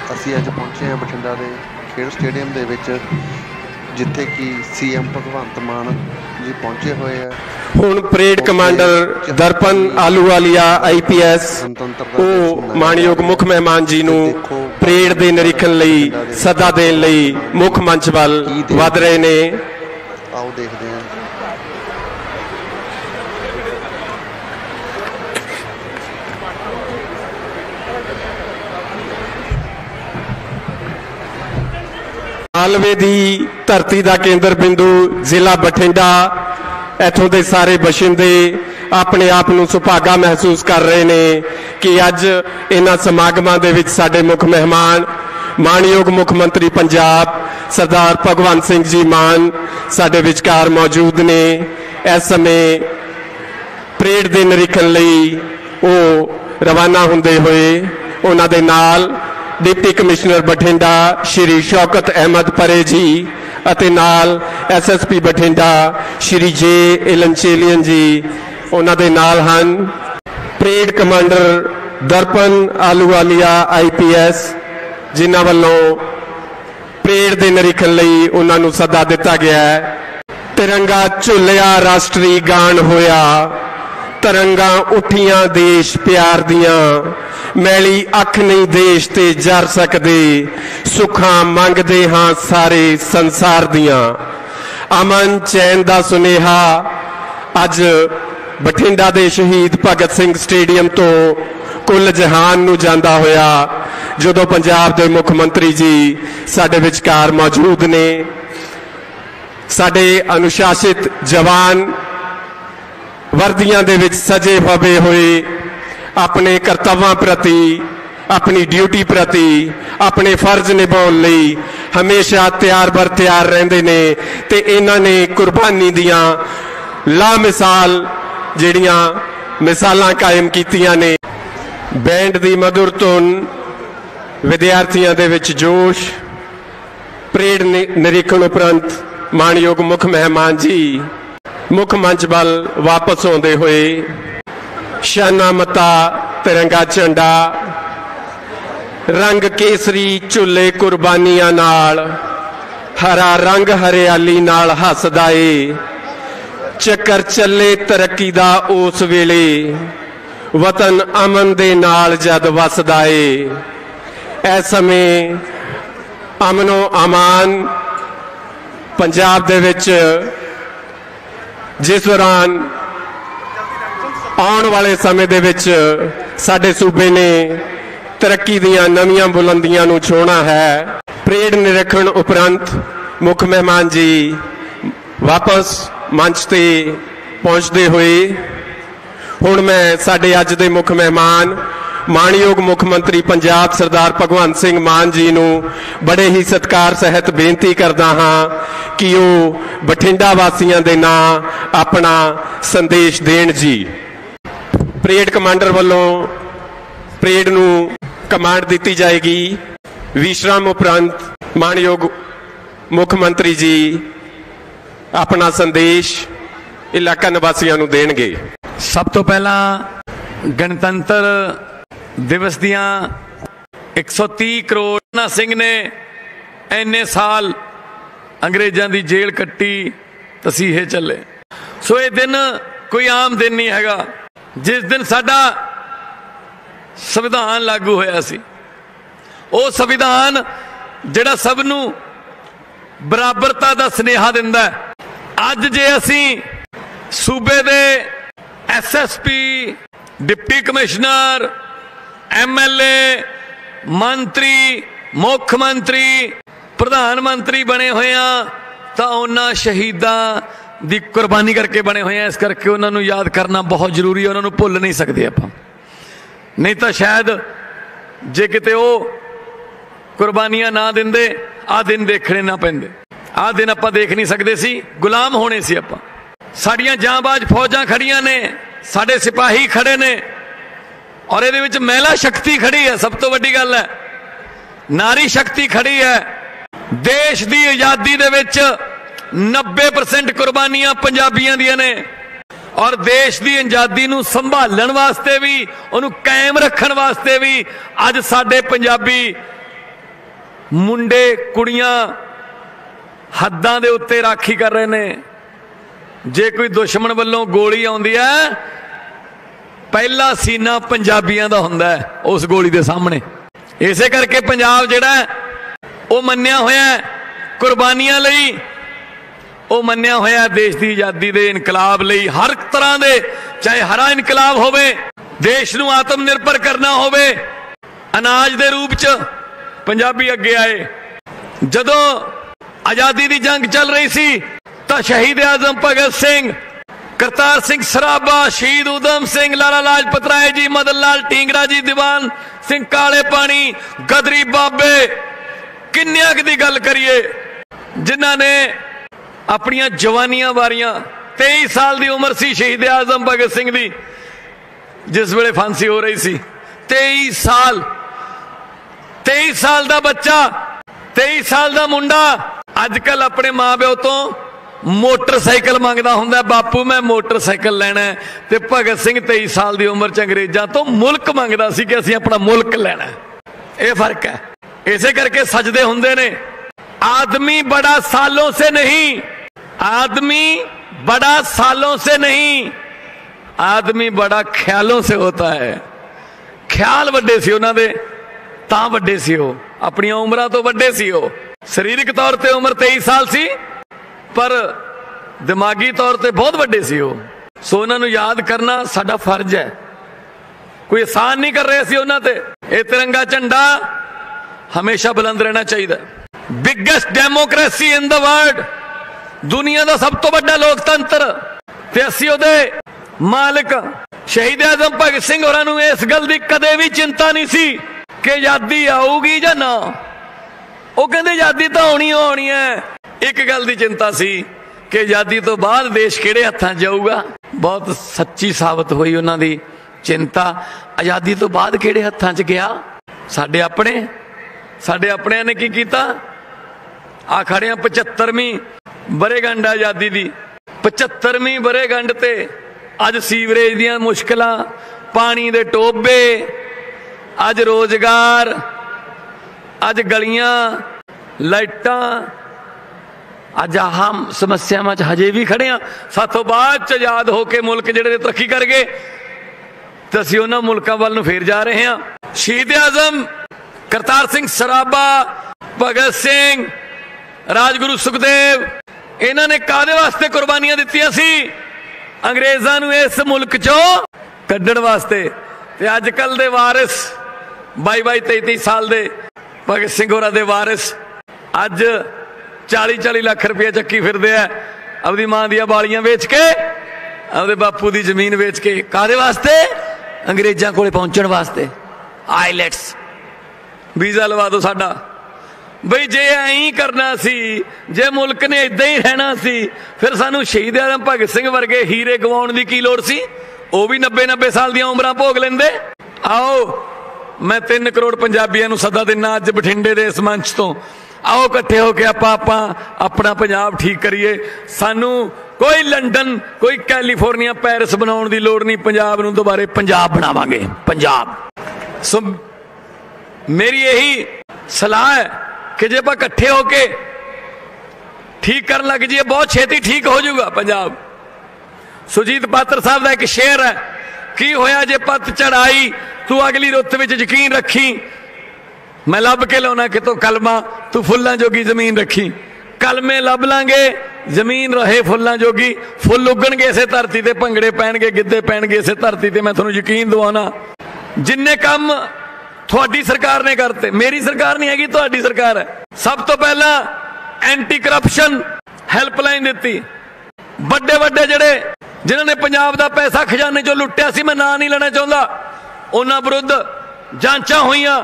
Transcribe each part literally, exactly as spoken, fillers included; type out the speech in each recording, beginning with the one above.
ਅਸੀਂ ਅੱਜ ਪਹੁੰਚੇ ਹਾਂ ਬਠਿੰਡਾ ਦੇ ਖੇਡ ਸਟੇਡੀਅਮ ਦੇ ਵਿੱਚ, ਜਿੱਥੇ ਕਿ ਸੀ ਐਮ ਭਗਵੰਤ ਮਾਨ ਜੀ ਪਹੁੰਚੇ ਹੋਏ ਆ। ਹੁਣ parade commander Darpan Ahluwalia I P S ਉਹ ਮਾਣਯੋਗ ਮੁੱਖ ਮਹਿਮਾਨ ਜੀ ਨੂੰ ਪਰੇਡ ਦੇ ਨਿਰੀਖਣ ਲਈ ਸੱਦਾ ਦੇਣ ਲਈ ਮੁੱਖ ਮੰਚ ਵੱਲ ਵਧ ਰਹੇ ਨੇ। ਆਓ ਦੇਖਦੇ ਹਾਂ। मालवे दी धरती का केंद्र बिंदु जिला बठिंडा, इथों के सारे बशिंदे अपने आप को सुभागा महसूस कर रहे हैं कि अज इन्हां समागमां दे विच साडे मुख मेहमान मानयोग मुख मंत्री पंजाब सरदार भगवंत सिंह जी मान साडे विचकार मौजूद ने। इस समय परेड दे निरीखण लई वो रवाना हुंदे होए उन्हां दे नाल डिप्टी कमिश्नर बठिंडा श्री शौकत अहमद परे जी अते नाल S S P Bathinda Shri J Elanchezhian ji उन्हां दे नाल हन। Parade commander Darpan Ahluwalia I P S जिन्हां वल्लों परेड दे निरीखण लई उन्हां नूं सदा दिता गया है। तिरंगा झुलिया राष्ट्री गान होया, तरंगा उठियां देश प्यार दियां, मैली अख नहीं देश ते जर सकदे, सुखां मंगदे हां सारे संसार दियां। अमन चैन दा सुनेहा अज बठिंडा दे शहीद भगत सिंह स्टेडियम तो कुल जहान नूं जांदा होया, जदों पंजाब दे मुख मंत्री जी साडे विचकार मौजूद ने। साडे अनुशासित जवान वर्दियां दे विच सजे फबे हुए अपने कर्तव्यों प्रति अपनी ड्यूटी प्रति अपने फर्ज निभाउण लई हमेशा तैयार बर तैयार रहिंदे ने ते इन्हां ने कुर्बानी दियां लामिसाल जिहड़ियां मिसालां कायम कीतियां ने। बैंड दी मधुर धुन, विद्यार्थियों दे विच जोश। परेड निरीखण उपरंत मानयोग मुख मेहमान जी मुख मंच वाल वापस आते हुए शाना मता तिरंगा झंडा रंग केसरी झुले कुर्बानियां नाल, हरा रंग हरियाली नाल हसदा ए, चक्कर चले तरक्की दा उस वेले, वतन अमन दे नाल जद वसदा ए। इस समय अमनो अमान पंजाब दे विच जिस दौरान आने वाले समय दे विच साडे सूबे ने तरक्की दियां नवीं बुलंदियां नूं छूहना है। परेड निरीखण उपरंत मुख मेहमान जी वापस मंच ते पहुंचते हुए हुण मैं साडे अज दे मुख मेहमान मानयोग मुख मंत्री पंजाब सरदार भगवंत सिंह मान जी नूं बड़े ही सत्कार सहित बेनती करदा हां कि वो बठिंडा वासियों के नां अपना संदेश देण जी। परेड कमांडर वालों परेड नूं कमांड दी जाएगी। विश्राम उपरंत मानयोग मुख मंत्री जी अपना संदेश इलाका निवासियों नूं देणगे। सब तो पहला गणतंत्र दिवस दियां एक सौ तीस करोड़ सिंह ने इन्ने साल अंग्रेजों की जेल कट्टी, तसीहे चले। सो ये दिन कोई आम दिन नहीं हैगा। जिस दिन साडा संविधान लागू होया सी, वो संविधान जिहड़ा सबनू बराबरता का स्नेहा दिंदा है। अज जे असी सूबे दे S S P, deputy commissioner, M L A, मंत्री, मुख मंत्री, प्रधानमंत्री बने हुए हैं तो उन्होंने शहीदों की कुर्बानी करके बने हुए हैं। इस करके उन्होंने याद करना बहुत जरूरी है। उन्होंने भुल नहीं सकते आप, नहीं तो शायद जे किते वो कुर्बानियां ना देंदे आ दिन देखने ना पैंदे। आ दिन आप देख नहीं सकते सी, गुलाम होने सी आप। साड़ियां जांबाज फौजां खड़ियां ने, साडे सिपाही खड़े ने और ये विच महिला शक्ति खड़ी है। सब तो वड्डी गल है, नारी शक्ति खड़ी है। देश की आज़ादी दे विच नब्बे परसेंट कुर्बानियां पंजाबियां दियां ने और देश की आज़ादी नूं संभालण वास्ते भी, उन्होंने कायम रखण वास्ते भी अज साडे पंजाबी मुंडे कुड़ियां हद्दां दे उत्ते राखी कर रहे ने। जे कोई दुश्मन वालों गोली आउंदी है, पहला सीना पंजाबियां दा हुंदा है उस गोली दे सामने। इसे करके पंजाब जिहड़ा वो मन्निया होया कुर्बानियां लई, वो मन्निया होया देश की आज़ादी दे इनकलाब लई, हर तरह दे, चाहे हरा इनकलाब होवे, देश नूं आत्मनिर्भर करना होवे, अनाज दे रूप च पंजाबी अगे आए। जदों आज़ादी दी जंग चल रही सी तां शहीद आजम भगत सिंह, करतार सिंह सराभा, शहीद उधम सिंह, लाला लाजपत राय जी, मदन लाल ढींगरा जी, दीवान सिंह काले पानी, गदरी बाबे, किन्नियां दी गल करिए जिन्हां ने अपनियां जवानियां वारियां। तेईस साल की उम्र सी शहीद आजम भगत सिंह दी जिस वेले फांसी हो रही सी। तेईस साल तेईस साल का बच्चा, तेईस साल का मुंडा अजकल अपने माँ प्यो तो मोटरसाइकिल मंगदा हुंदा, बापू मैं मोटरसाइकिल लेना है। ते भगत सिंह तेईस साल की उम्र च अंग्रेजां तो मुल्क मंगदा सी कि असीं अपना मुल्क लेना है। यह फर्क है। इसे करके सजदे हुंदे ने, आदमी बड़ा सालों से नहीं, आदमी बड़ा सालों से नहीं, आदमी बड़ा ख्यालों से होता है। ख्याल वड्डे सी उन्हां दे तां वड्डे सी, हो अपनी उम्रां तो वड्डे सी। हो शरीरक तौर पर उम्र तेईस साल सी पर दिमागी तौर पर बहुत वड्डे सी। हो सो उन्हां नूं याद करना साडा फर्ज है। कोई एहसान नहीं कर रहे सी उन्हां ते। ये तिरंगा झंडा हमेशा बुलंद रहना चाहिए। Biggest democracy in the world, दुनिया का सब तो बड़ा लोकतंत्र, ते असीं उहदे मालिक। शहीद आजम भगत सिंह होरां नूं इस गल दी कदे भी चिंता नहीं सी कि आजादी आऊगी जां ना। वो कहंदे आजादी तो आउणी आउणी है। एक गल की चिंता सी कि आजादी तो बाद देश किहड़े हत्थां जाऊगा। बहुत सच्ची साबित हुई उन्हां दी चिंता। आजादी तो बाद किहड़े हत्थां च गया? साडे अपने साडे अपणियां ने की कीता? आ खड़े पचहत्तरवीं बरेगंढ आजादी दी, पचहत्तरवीं बरेगंढ ते अज सीवरेज दियां मुश्किलां, पानी दे टोबे, अज रोजगार, अज गलियां, लाइटां, अज आम समस्यावां च हजे भी खड़े हाँ। साथों बाद च आजाद होके मुल्क जिहड़े तरक्की कर गए ते असीं उन्हां मुल्कां वल नूं फेर जा रहे हैं। शहीद आजम करतार सिंह सराभा, भगत सिंह, राजगुरु सुखदेव, इन्हां ने कादे वास्ते कुर्बानियां दित्तियां सी? अंग्रेजां नूं इस मुल्क चों कड्ढण वास्ते। ते अजकल दे वारिस बाई बाई तेई तेई साल दे भगत सिंह होरां दे वारिस अज चाली चाली लाख रुपया चक्की फिरदे है अपनी मां दियां बालियां वेच के, अपने बापू दी जमीन वेच के। कादे वास्ते? अंग्रेजां कोले पहुंचण वास्ते। आईलैट्स वीजा लवा दो साडा। बई जे ऐं करना सी, जे मुल्क ने इदां ही रहना सी, फिर सानू शहीद आजम भगत सिंह वर्गे हीरे गवाउण दी की लोड़ सी? वो भी नब्बे नब्बे साल दी उम्रां भोग लेंदे। आओ मैं तीन करोड़ पंजाबियों नूं सदा दिना अज बठिंडे दे इस मंच तो, आओ इकट्ठे होके आपां आपां अपना पंजाब ठीक करिए। सानू कोई लंडन, कोई कैलीफोर्निया, पैरिस बनाउण दी लोड़ नहीं। पंजाब नूं दोबारे पंजाब बनावांगे। पंजाब सो मेरी यही सलाह है कि जे आपां इकट्ठे होके ठीक करन लग जाइए, बहुत छेती ठीक हो जाऊगा पंजाब। सुजीत पात्र साहब का एक शेर है, की होया जे पत चढ़ाई तू अगली रुत विच यकीन रखी, मैं लब के लाना कि तो कलमा तू फुल्लां जोगी जमीन रखी। कलमे लब लांगे, जमीन रहे फुल्लां जोगी, फुल उगणगे इसे धरती ते, भंगड़े पैणगे, गिद्धे पैणगे इसे धरती ते। मैं तुहानूं यकीन दवाना जिन्ने काम थोड़ी सरकार ने करते, मेरी सरकार नहीं हैगी, थोड़ी सरकार है। सब तो पहला एंटी करप्शन हैल्पलाइन दी, बड़े बड़े जड़े जिन्होंने पंजाब का पैसा खजाने चो लुटिया सी, मैं ना नहीं लेना चाहता, उन्हां विरुद्ध जांचा होईयां,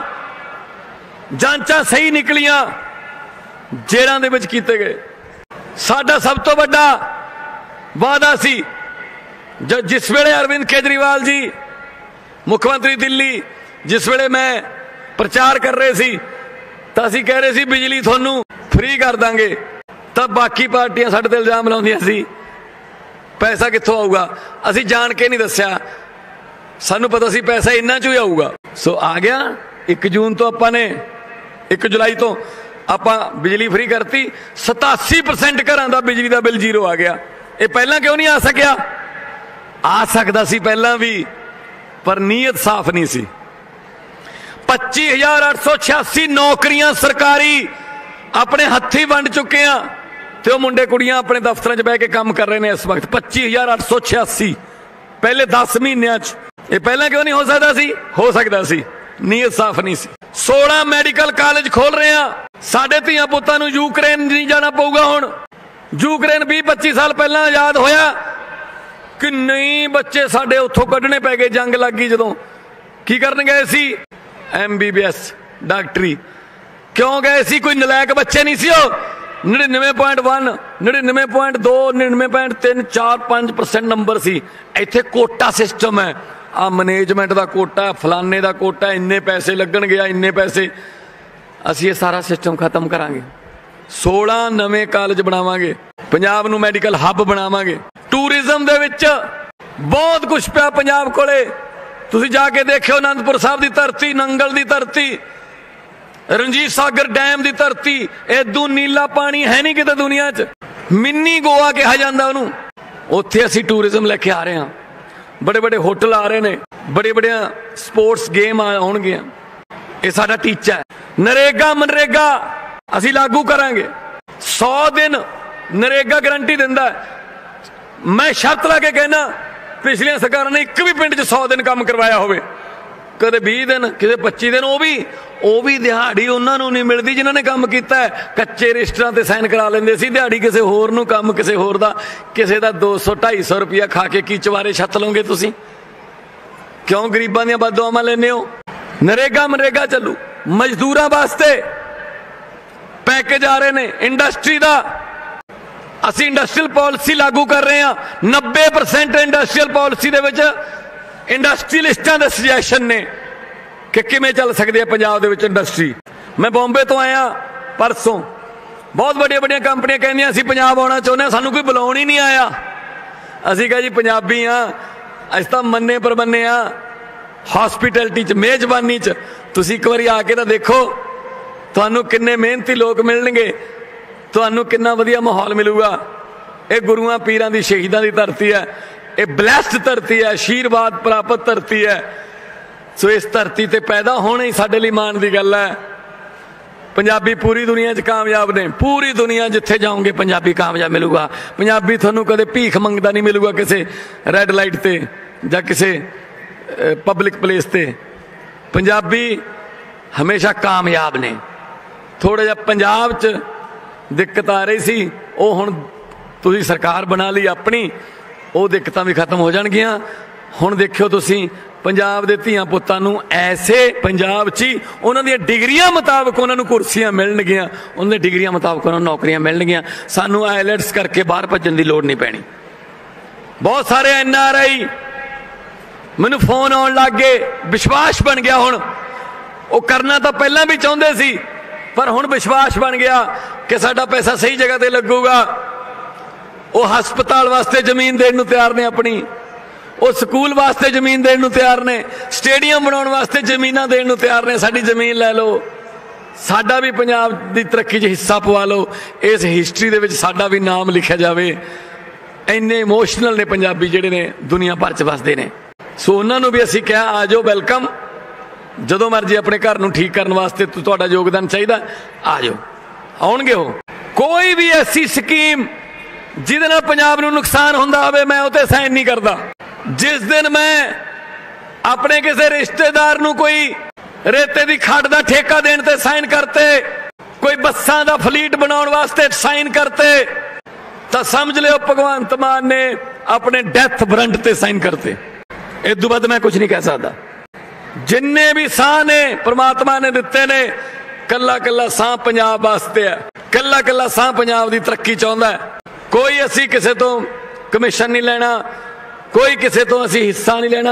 जांचा सही निकलियां, जेलां दे विच कीते गए। साडा सब तो बड़ा वादा सी जो जिस वेले अरविंद केजरीवाल जी मुख्यमंत्री दिल्ली, जिस वेले मैं प्रचार कर रहे सी तो असीं कह रहे सी बिजली थोनू फ्री कर देंगे, तब बाकी पार्टियां साडे ते इल्जाम लाउंदियां सी पैसा कित्थों आऊगा। असीं जान के नहीं दस्सिया, सानू पता सी पैसा इन्ना चों ही आऊगा। सो आ गया। एक जून तो आपां ने एक जुलाई तो ਆਪਾਂ ਬਿਜਲੀ ਫ੍ਰੀ ਕਰਤੀ, सतासी परसेंट ਘਰਾਂ ਦਾ ਬਿਜਲੀ ਦਾ ਬਿੱਲ ਜ਼ੀਰੋ ਆ ਗਿਆ। ਇਹ ਪਹਿਲਾਂ ਕਿਉਂ ਨਹੀਂ ਆ ਸਕਿਆ? ਆ ਸਕਦਾ ਸੀ ਪਹਿਲਾਂ ਵੀ, ਪਰ ਨੀਅਤ ਸਾਫ਼ ਨਹੀਂ ਸੀ। पच्ची हजार अठ सौ छियासी नौकरियां सरकारी अपने हथी वंड चुके हैं, तो मुंडे कुड़ियां अपने दफ्तर च बह के काम कर रहे हैं इस वक्त। पच्ची हजार अठ सौ छियासी पहले दस महीनों च। ये पहला क्यों नहीं हो सकता सी? हो सकता सी, नीयत साफ नहीं सी। सोलह मैडिकल कॉलेज खोल रहे हैं, साडे धियां पुत्तां नूं यूक्रेन नहीं जाना पऊगा। हुण यूक्रेन बीस पच्ची साल पहला आजाद होया कि नहीं, बच्चे साडे उत्थों कड्ढने पै गए, जंग लग गई जदों। की करन गए सी? एम बी बी एस डॉक्टरी। क्यों गए सी? कोई नलायक बच्चे नहीं सी। नड़िनवे पॉइंट वन नड़िनवे पॉइंट दो नड़िनवे पॉइंट तीन चार पांच परसेंट नंबर सी। इत्थे कोटा सिस्टम है, आ मैनेजमेंट का कोटा, फलाने का कोटा, इन्ने पैसे लगन गया, इन्ने पैसे। असी ये सारा सिस्टम खत्म करांगे। सोलह नवे कॉलेज बनावांगे, पंजाब नूं मैडिकल हब बनावांगे। टूरिज्म दे विच बहुत कुछ पिया पंजाब कोले। तुसीं जाके देखियो आनंदपुर साहब की धरती, नंगल की धरती, रंजीत सागर डैम की धरती, इदू नीला पानी है नहीं किते दुनिया च। मिनी गोवा कहा जाता उन्होंने। उत्थे असी टूरिज्म लेके आ रहे हैं, बड़े बड़े होटल आ रहे हैं, बड़े बड़े स्पोर्ट्स गेम आउणगे। ये साडा टीचा है। नरेगा मनरेगा असी लागू करांगे। सौ दिन नरेगा गारंटी दिंदा है। मैं शर्त ला के कहना, पिछलियां सरकारां ने एक भी पिंड च सौ दिन काम करवाया होवे, कदे बीस दिन, किसे पच्ची दिन। वो भी वो भी दिहाड़ी उन्होंने नहीं मिलती जिन्होंने काम किया है। कच्चे रजिस्टरां ते साइन करा लेंदे सी, दिहाड़ी किसे होर नूं काम किसे होर दा, किसे दा दो सौ ढाई सौ रुपया खा के की चवारे छत लोगे तुसीं? क्यों गरीबां दीयां बददुआवां लैंदे हो? नरेगा मनरेगा चलू, मजदूरां वास्ते पैकेज आ रहे हैं। इंडस्ट्री का असी इंडस्ट्रीयल पॉलिसी लागू कर रहे हैं। नब्बे परसेंट इंडस्ट्रीयल पॉलिसी दे विच इंडस्ट्रीयलिस्टां दे सजैशन ने कि किवें चल सकदी है पंजाब दे विच इंडस्ट्री। मैं बॉम्बे तो आया परसों, बहुत बड़िया बड़िया कंपनियां कहंदियां असीं पंजाब आउणा चाहुंदे हां, सानूं कोई बुलाउण ही नहीं आया। असीं कहा जी पंजाबी हाँ, असीं तां मन्ने परमन्ने हाँ। हॉस्पिटैलिटी च, मेजबानी च तुसीं एक बारी आके तां देखो, तुहानूं किन्ने मेहनती लोग मिलणगे, तुहानूं कितना वधिया माहौल मिलूगा। ये गुरुआं पीरां दी शहीदां दी धरती है, ये ब्लैस्ड धरती है, आशीर्वाद प्राप्त धरती है। सो इस धरती ते पैदा होना ही साडे लई माण दी गल है। पंजाबी पूरी दुनिया च कामयाब ने, पूरी दुनिया जिथे जाओगे पंजाबी कामयाब मिलूगा। पंजाबी तुहानूं कदे भीख मंगदा नहीं मिलूगा किसी रैड लाइट ते जां किसी पब्लिक प्लेस ते। पंजाबी हमेशा कामयाब ने। थोड़ा जिहा पंजाब च दिक्कत आ रही सी, वो हुण तुसीं सरकार बना ली अपनी, वो दिक्कतां भी खत्म हो जाणगियां। हुण देखियो तुसीं पंजाब दे धीआं पुत्तां नूं ऐसे पंजाब च ही उन्हां दीआं डिग्रियां मुताबक उन्हां नूं कुर्सियां मिलणगियां, उन्हां दी डिग्रियां मुताबक उन्हां नूं नौकरियां मिलणगियां। सानूं आईलैट्स करके बाहर भज्जण दी लोड़ नहीं पैणी। बहुत सारे एन आर आई मैनूं फोन आउण लग गए, विश्वास बन गया। हुण वो करना तो पहलां भी चाहुंदे सी, पर हुण विश्वास बन गया कि साडा पैसा सही जगह ते लगूगा। वो हस्पताल वास्ते जमीन देण नूं तैयार ने अपनी, वो स्कूल वास्ते जमीन देण नूं तैयार ने, स्टेडियम बनाउण वास्ते जमीनां देण नूं तैयार ने। साडी जमीन लै लो, साडा भी पंजाब दी तरक्की च हिस्सा पवा लो, इस हिस्टरी दे विच साडा भी नाम लिखिया जावे। इन्ने इमोशनल ने पंजाबी जिहड़े ने दुनिया भर च वसदे ने। सो उन्हां नूं भी असीं कहा आ जाओ, वेलकम, जदों मर्जी अपने घर नूं ठीक करन वास्ते तुहाडा योगदान चाहिदा, आ जाओ, आउणगे। हो कोई भी ऐसी स्कीम जिहदे नाल पंजाब नूं नुकसान हुंदा होवे, मैं उते साइन नहीं करदा। जिस दिन मैं अपने किसी रिश्तेदार नूं कोई रेते दी खड्ड दा ठेका देण ते साइन करते, कोई बसां दा फलीट बनाउण वास्ते साइन करते, तां समझ लिओ भगवंत मान ने अपने डेथ वारंट ते साइन करते। इस तों बाद मैं कुछ नहीं कह सकदा। जिन्ने भी साह ने परमात्मा ने दिते ने, कला कला साह पंजाब वास्ते है, कला कला साह पंजाब की तरक्की चाहता है। कोई असी किसी तो कमीशन नहीं लेना, कोई किसी तो असी हिस्सा नहीं लेना।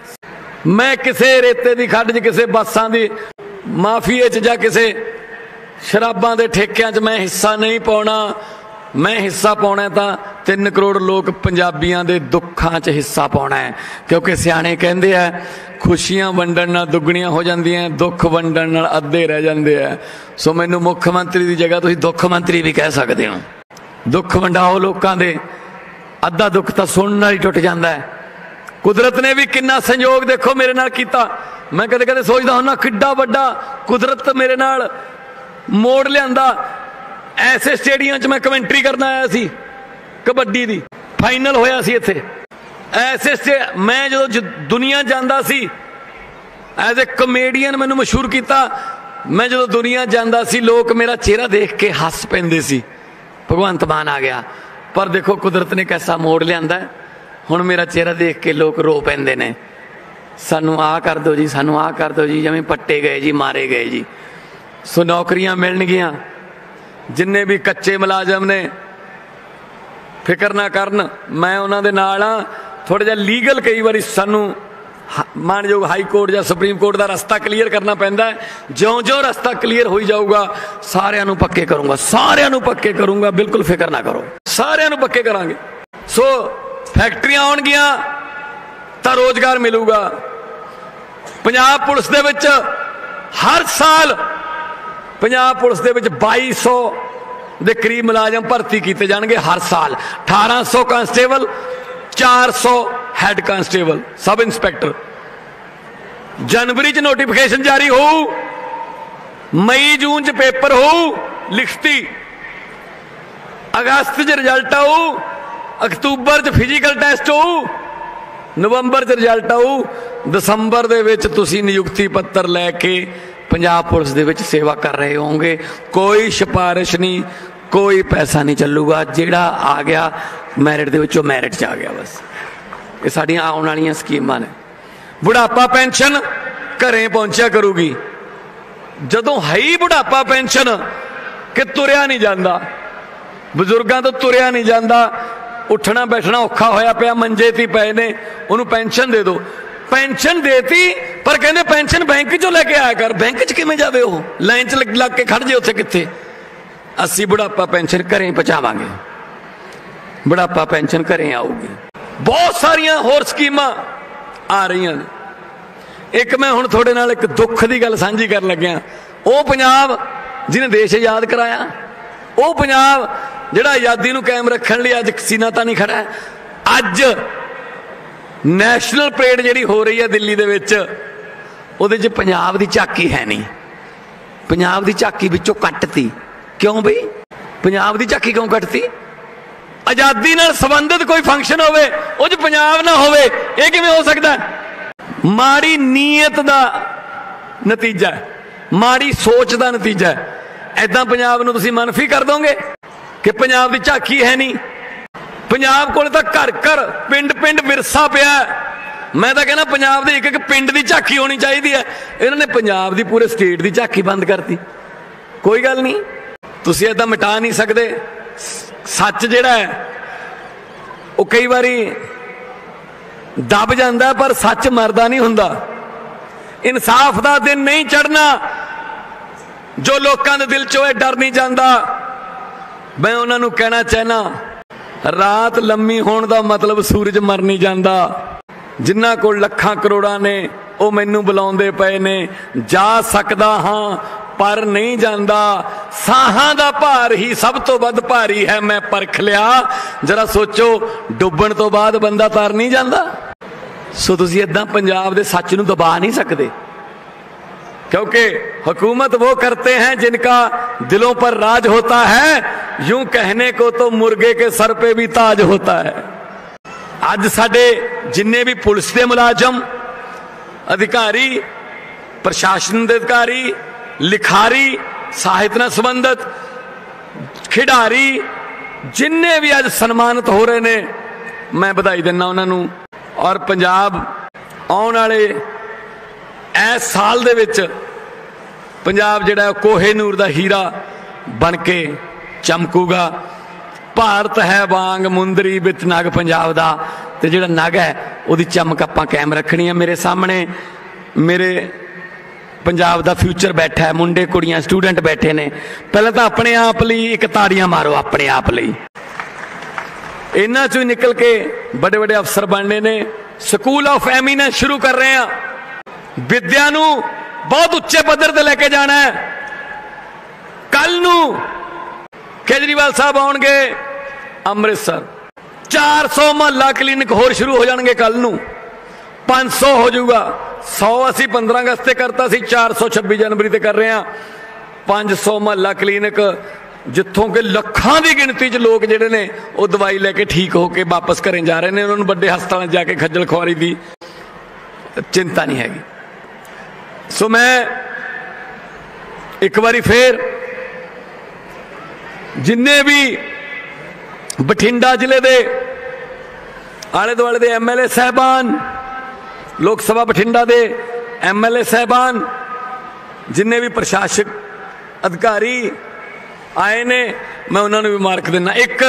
मैं किसी रेते की खड्ड च, किसी बसां की माफिए च, जां किसी शराबां दे ठेकियां च मैं हिस्सा नहीं पाउणा। मैं हिस्सा पाना तो तीन करोड़ लोग पंजाबियों के दुखों च हिस्सा पाना है, क्योंकि सियाणे कहते हैं खुशियां वंडण नाल दुगणियां हो जांदियां, दुख वंडण नाल अद्धे रह जाते हैं। सो मैनू मुख मंत्री की जगह तुसीं दुख मंत्री भी कह सकते हो। दुख वंडाओ लोगों के, अद्धा दुख तो सुनने नाल ही टुट जाता है। कुदरत ने भी कितना संयोग देखो मेरे नाल कीता। मैं कदे कदे सोचदा हुन्ना किड्डा वड्डा कुदरत मेरे नाल मोड़ लियांदा। ऐसे स्टेडियम च मैं कमेंट्री करना आया सी, कबड्डी दी फाइनल होया सी इत्थे। ऐसे स्टे मैं जो दुनिया जांदा सी एज ए कमेडियन मैनू मशहूर किया। मैं जो दुनिया जांदा सी लोग मेरा चेहरा देख के हस पैंदे सी, भगवंत मान आ गया। पर देखो कुदरत ने कैसा मोड़ लियांदा है। हुण मेरा चेहरा देख के लोग रो पैंदे ने, सानू आ कर दो जी, सानू आ कर दो जी, जिवें पट्टे गए जी, मारे गए जी। सो नौकरियां मिलणगियां। जिन्ने भी कच्चे मुलाजम ने फिक्र ना करन, मैं उन्हां दे नाल हां। थोड़ा जिहा लीगल कई बारी सानू मानयोग हाई कोर्ट या सुप्रीम कोर्ट का रस्ता क्लीयर करना पैंदा है। ज्यों ज्यों रस्ता क्लीयर हो जाऊगा सारिਆਂ ਨੂੰ पक्के करूंगा, सारिਆਂ ਨੂੰ पक्के करूंगा, बिल्कुल फिक्र ना करो, सारिਆਂ ਨੂੰ पक्के करांगे। सो फैक्ट्रियां आउणगियां तां रोजगार मिलूगा। पंजाब पुलिस दे विच हर साल पंजाब पुलिस दे विच बाई सौ दे करीब मुलाजम भर्ती किए जाएंगे हर साल। अठारह सौ कांस्टेबल, चार सौ हैड कांस्टेबल, सब इंस्पैक्टर। जनवरी च नोटिफिकेशन जारी हो, मई जून च पेपर हो लिखती, अगस्त च रिजल्ट आऊ, अक्तूबर च फिजिकल टेस्ट हो, नवंबर च रिजल्ट आऊ, दसंबर दे विच तुसीं नियुक्ति पत्र लैके पंजाब पुलिस दे विच सेवा कर रहे होंगे। कोई सिफारिश नहीं, कोई पैसा नहीं चलूगा। जिहड़ा आ गया मैरिट दे विचों मैरिट च आ गया। बस ये साडियां आउण वालियां स्कीमां ने। बुढ़ापा पेंशन घरें पहुंचा करूगी। जदों है ही बुढ़ापा पेंशन कि तुरिया नहीं जाता, बजुर्गों तो तुरिया नहीं जाता, उठना बैठना औखा होया पिया, मंजे ती पए ने, उन्होंने पेंशन दे दो। पेंशन देती पर कहते पेंशन बैंक चो लेके आया कर। बैंक च किवें जावे हो, लाइन च लग के खड़ जे उत्थे कित्थे। अस्सी बुढ़ापा पेंशन घरें पहुंचावांगे, बुढ़ापा पेंशन घरें आऊगी। बहुत सारिया होर स्कीमां आ रही हैं। एक मैं हुण थोड़े नाल एक दुख की गल सांझी कर लग्या। वो पंजाब जिन्हें देश आजाद कराया, वो पंजाब जिहड़ा आज़ादी नूं कायम रखण लई अज सीना तानी खड़ा है। अज नैशनल परेड जिहड़ी हो रही है दिल्ली दे विच, उहदे च पंजाब दी झाकी है नहीं। पंजाब दी झाकी विचों कट्टती। क्यों बई पंजाब दी झाकी क्यों कट्टती? आज़ादी नाल संबंधित कोई फंक्शन होवे उह च पंजाब ना होवे, इह किवें हो सकदा? माड़ी नीयत दा नतीजा है, माड़ी सोच दा नतीजा है। ऐदां पंजाब नूं तुसीं मनफी कर दोगे कि पंजाब दी झाकी है नहीं। पंजाब कोल तां घर घर पिंड पिंड विरसा पिया। मैं तां कहना पंजाब दे एक एक पिंड दी झाकी होनी चाहिदी है। इन्होंने पंजाब दी पूरे स्टेट दी झाकी बंद करती। कोई गल नहीं, तुसीं ऐदां मिटा नहीं सकदे। सच जिहड़ा है वो कई बारी दब जाता है, पर सच मरदा नहीं हुंदा। इंसाफ दा दिन नहीं चढ़ना जो लोगों के दिल चों डर नहीं जाता। मैं उन्होंने कहना चाहना, रात लम्मी होने का मतलब सूरज मर नहीं जाता। जिन्हां कोल लखां करोड़ां ने वो मैनू बुलाउंदे पए ने। जा सकदा हाँ पर नहीं जाता। साहां दा भार ही सब तो वध भारी है, मैं परख लिया। जरा सोचो, डुबण तो बाद बंदा तर नहीं जाता। सो तुसीं इदां पंजाब दे सच नूं दबा नहीं सकते, क्योंकि हुकूमत वो करते हैं जिनका दिलों पर राज होता है। यूं कहने को तो मुर्गे के सर पे भी ताज होता है। अज साडे जिन्ने भी पुलिस के मुलाजम, अधिकारी, प्रशासन के अधिकारी, लिखारी, साहित्य नाल संबंधित खिडारी, जिन्ने भी अज सन्मानित हो रहे ने, मैं बधाई दिना उन्होंने। और पंजाब आने वाले इस साल दे विच पंजाब जिहड़ा कोहेनूर दा हीरा बन के चमकूगा। भारत है वांग मुंदरी बिच नग पंजाब दा, ते जिहड़ा नग है उहदी चमक आपां कायम रखनी है। मेरे सामने मेरे पंजाब दा फ्यूचर बैठा है, मुंडे कुड़ियां स्टूडेंट बैठे ने। पहले तो अपने आप लई एक ताड़ियां मारो, अपने आप लई। इन्हां चों निकल के बड़े बड़े अफसर बनने ने। स्कूल ऑफ एमिनेंस शुरू कर रहे हैं, विद्या नूं बहुत उच्चे पद्धर ते लेके जाना है। कल नूं केजरीवाल साहब आउणगे अमृतसर, चार सौ महला क्लीनिक होर शुरू हो जाएंगे। कल नूं पांच सौ हो जाऊगा। सौ असी पंद्रह अगस्त से करता सी, चार सौ छब्बी जनवरी से कर रहे हैं। पांच सौ महला क्लीनिक जिथों के लखां की गिनती च लोग जिहड़े ने वो दवाई लैके ठीक होके वापस घरें जा रहे हैं। उन्होंने बड़े हस्पताल जाके खज्जल खुआरी की चिंता नहीं हैगी। सो मैं एक बारी फिर जिन्ने भी बठिंडा जिले के आले दुआले दे एम एल ए साहबान, लोक सभा बठिंडा दे एम एल ए साहबान, जिन्ने भी प्रशासक अधिकारी आए ने, मैं उन्होंने भी मार्क देना। एक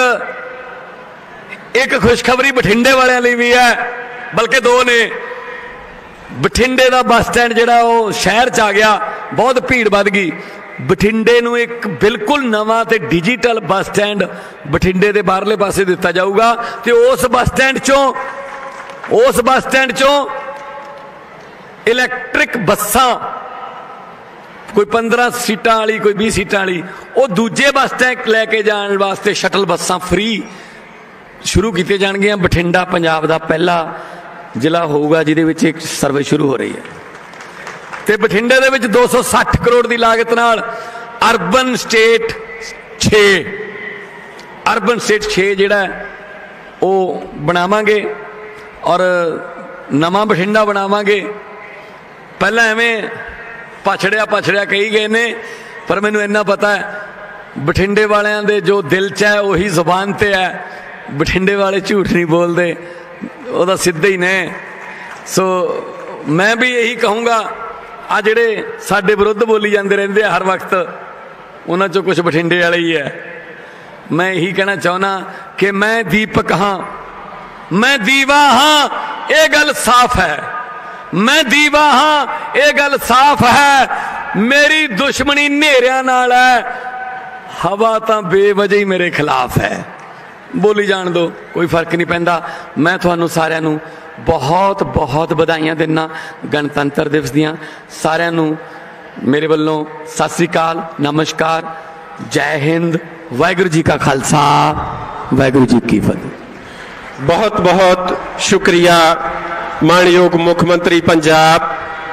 एक खुशखबरी बठिंडे वाले लिए भी है, बल्कि दो ने। बठिंडे का बस स्टैंड जिहड़ा वो शहर च आ गया, बहुत भीड़ वध गई। बठिंडे नूं एक बिल्कुल नवां ते डिजिटल बस स्टैंड बठिंडे के बाहरले पासे दिता जाऊगा। ते उस बस स्टैंड चों उस बस स्टैंड चों इलैक्ट्रिक बसां, कोई पंद्रह सीटां वाली, कोई बीस सीटां वाली, वो दूजे बस स्टैंड लैके जाने वास्ते शटल बसां फ्री शुरू की जाणगियां। बठिंडा पंजाब का पहला जिला होगा जिहदे विच एक सर्वे शुरू हो रही है। ते बठिंडे दे विच दो सौ सठ करोड़ की लागत नाल अर्बन स्टेट छे अर्बन स्टेट छे जिहड़ा वो बनावांगे और नवां बठिंडा बनावांगे। पहला एवें पछड़िया पछड़िया कही गए ने, पर मैनूं इन्ना पता है बठिंडे वालियां दे जो दिल च है उही जुबान ते है। बठिंडे वाले झूठ नहीं बोलते, वह सीधे ही ने। सो मैं भी यही कहूँगा, आ जिहड़े साडे विरुद्ध बोली जाते रहंदे आ हर वक्त, उन्हां चों कुछ बठिंडे वाले ही है। मैं यही कहना चाहना कि मैं दीपक हाँ, मैं दीवा हाँ, ये गल साफ है। मैं दीवा हाँ, ये गल साफ है। मेरी दुश्मनी नेरियां नाल है, हवा तां बेवजह ही मेरे खिलाफ है। बोली जान दो, कोई फर्क नहीं पैंदा। मैं तुहानू सारिਆਂ ਨੂੰ बहुत बहुत बधाइयां देना गणतंत्र दिवस दियां। सारिਆਂ ਨੂੰ मेरे ਵੱਲੋਂ सत श्री अकाल, नमस्कार, जय हिंद, वाहिगुरू जी का खालसा, वाहिगुरू जी की फतेह। बहुत बहुत शुक्रिया मानयोग मुख मंत्री पंजाब,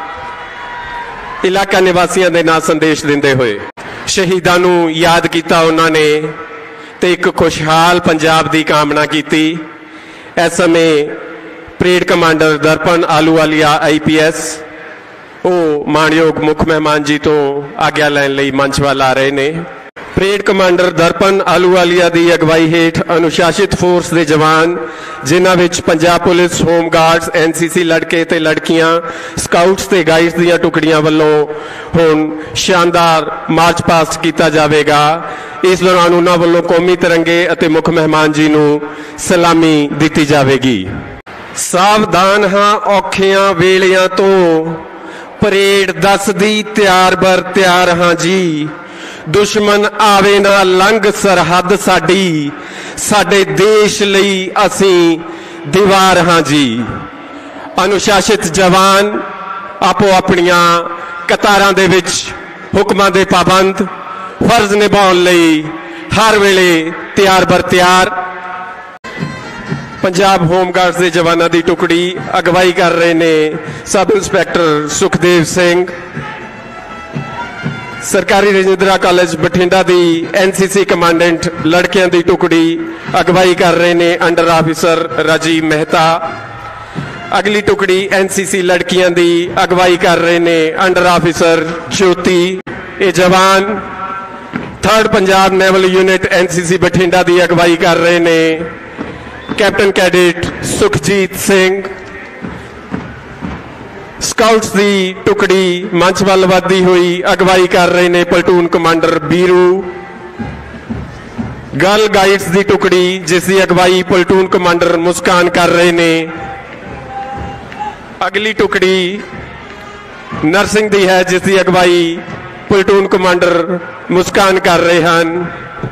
इलाका निवासियों के नाम संदेश देंदे हुए शहीदां नूं याद किया उन्होंने ते एक खुशहाल पंजाब की कामना की। इस समय परेड कमांडर दर्पण आलूवालिया आई पी एस वो मानयोग मुख मेहमान जी तो आग्ञा लैन लई मंच वाल आ रहे हैं। परेड कमांडर दर्पण आलूवालिया की अगवाई हेठ अनुशासित फोर्स के जवान, जिन्हां विच Punjab police, home guards, N C C लड़के ते लड़कियां, स्काउट्स ते गाइड्स दीयां टुकड़ियां वल्लों हुण शानदार मार्च पास्ट किया जाएगा। इस दौरान उन्हां वल्लों कौमी तिरंगे अते मुख मेहमान जी नूं सलामी दी जाएगी। सावधान हाँ औखियां वेलियां तो, परेड दसदी त्यार बर त्यार हाँ जी। दुश्मन आवे ना लंघ सरहद साडी, साडे देश लई असी दीवार हाँ जी। अनुशासित जवान आपो अपनियां कतारां दे विच हुक्मां दे पाबंद, फर्ज निभाउण लई हर वेले तैयार बर तैयार। पंजाब होमगार्ड्स के जवानों की टुकड़ी अगवाई कर रहे ने सब इंस्पैक्टर सुखदेव सिंह। सरकारी रजिंद्रा कॉलेज बठिंडा की एन सी सी कमांडेंट लड़कियों की टुकड़ी अगवाई कर रहे ने अंडर ऑफिसर राजीव मेहता। अगली टुकड़ी एन सी सी लड़कियों की अगवाई कर रहे ने अंडर ऑफिसर ज्योति। ये जवान third Punjab naval unit N C C Bathinda की अगवाई कर रहे ने captain cadet Sukhjeet Singh. Scouts की टुकड़ी मंच वाल वधदी हुई अगवाई कर रहे ने platoon commander Biru. Girl guides की टुकड़ी जिसकी अगवाई प्लटून कमांडर मुस्कान कर रहे ने। अगली टुकड़ी ਨਰਸਿੰਗ ਦੀ ਹੈ, ਜਿਸ ਦੀ ਅਗਵਾਈ ਪਲਟੂਨ ਕਮਾਂਡਰ ਮੁਸਕਾਨ ਕਰ ਰਹੇ ਹਨ।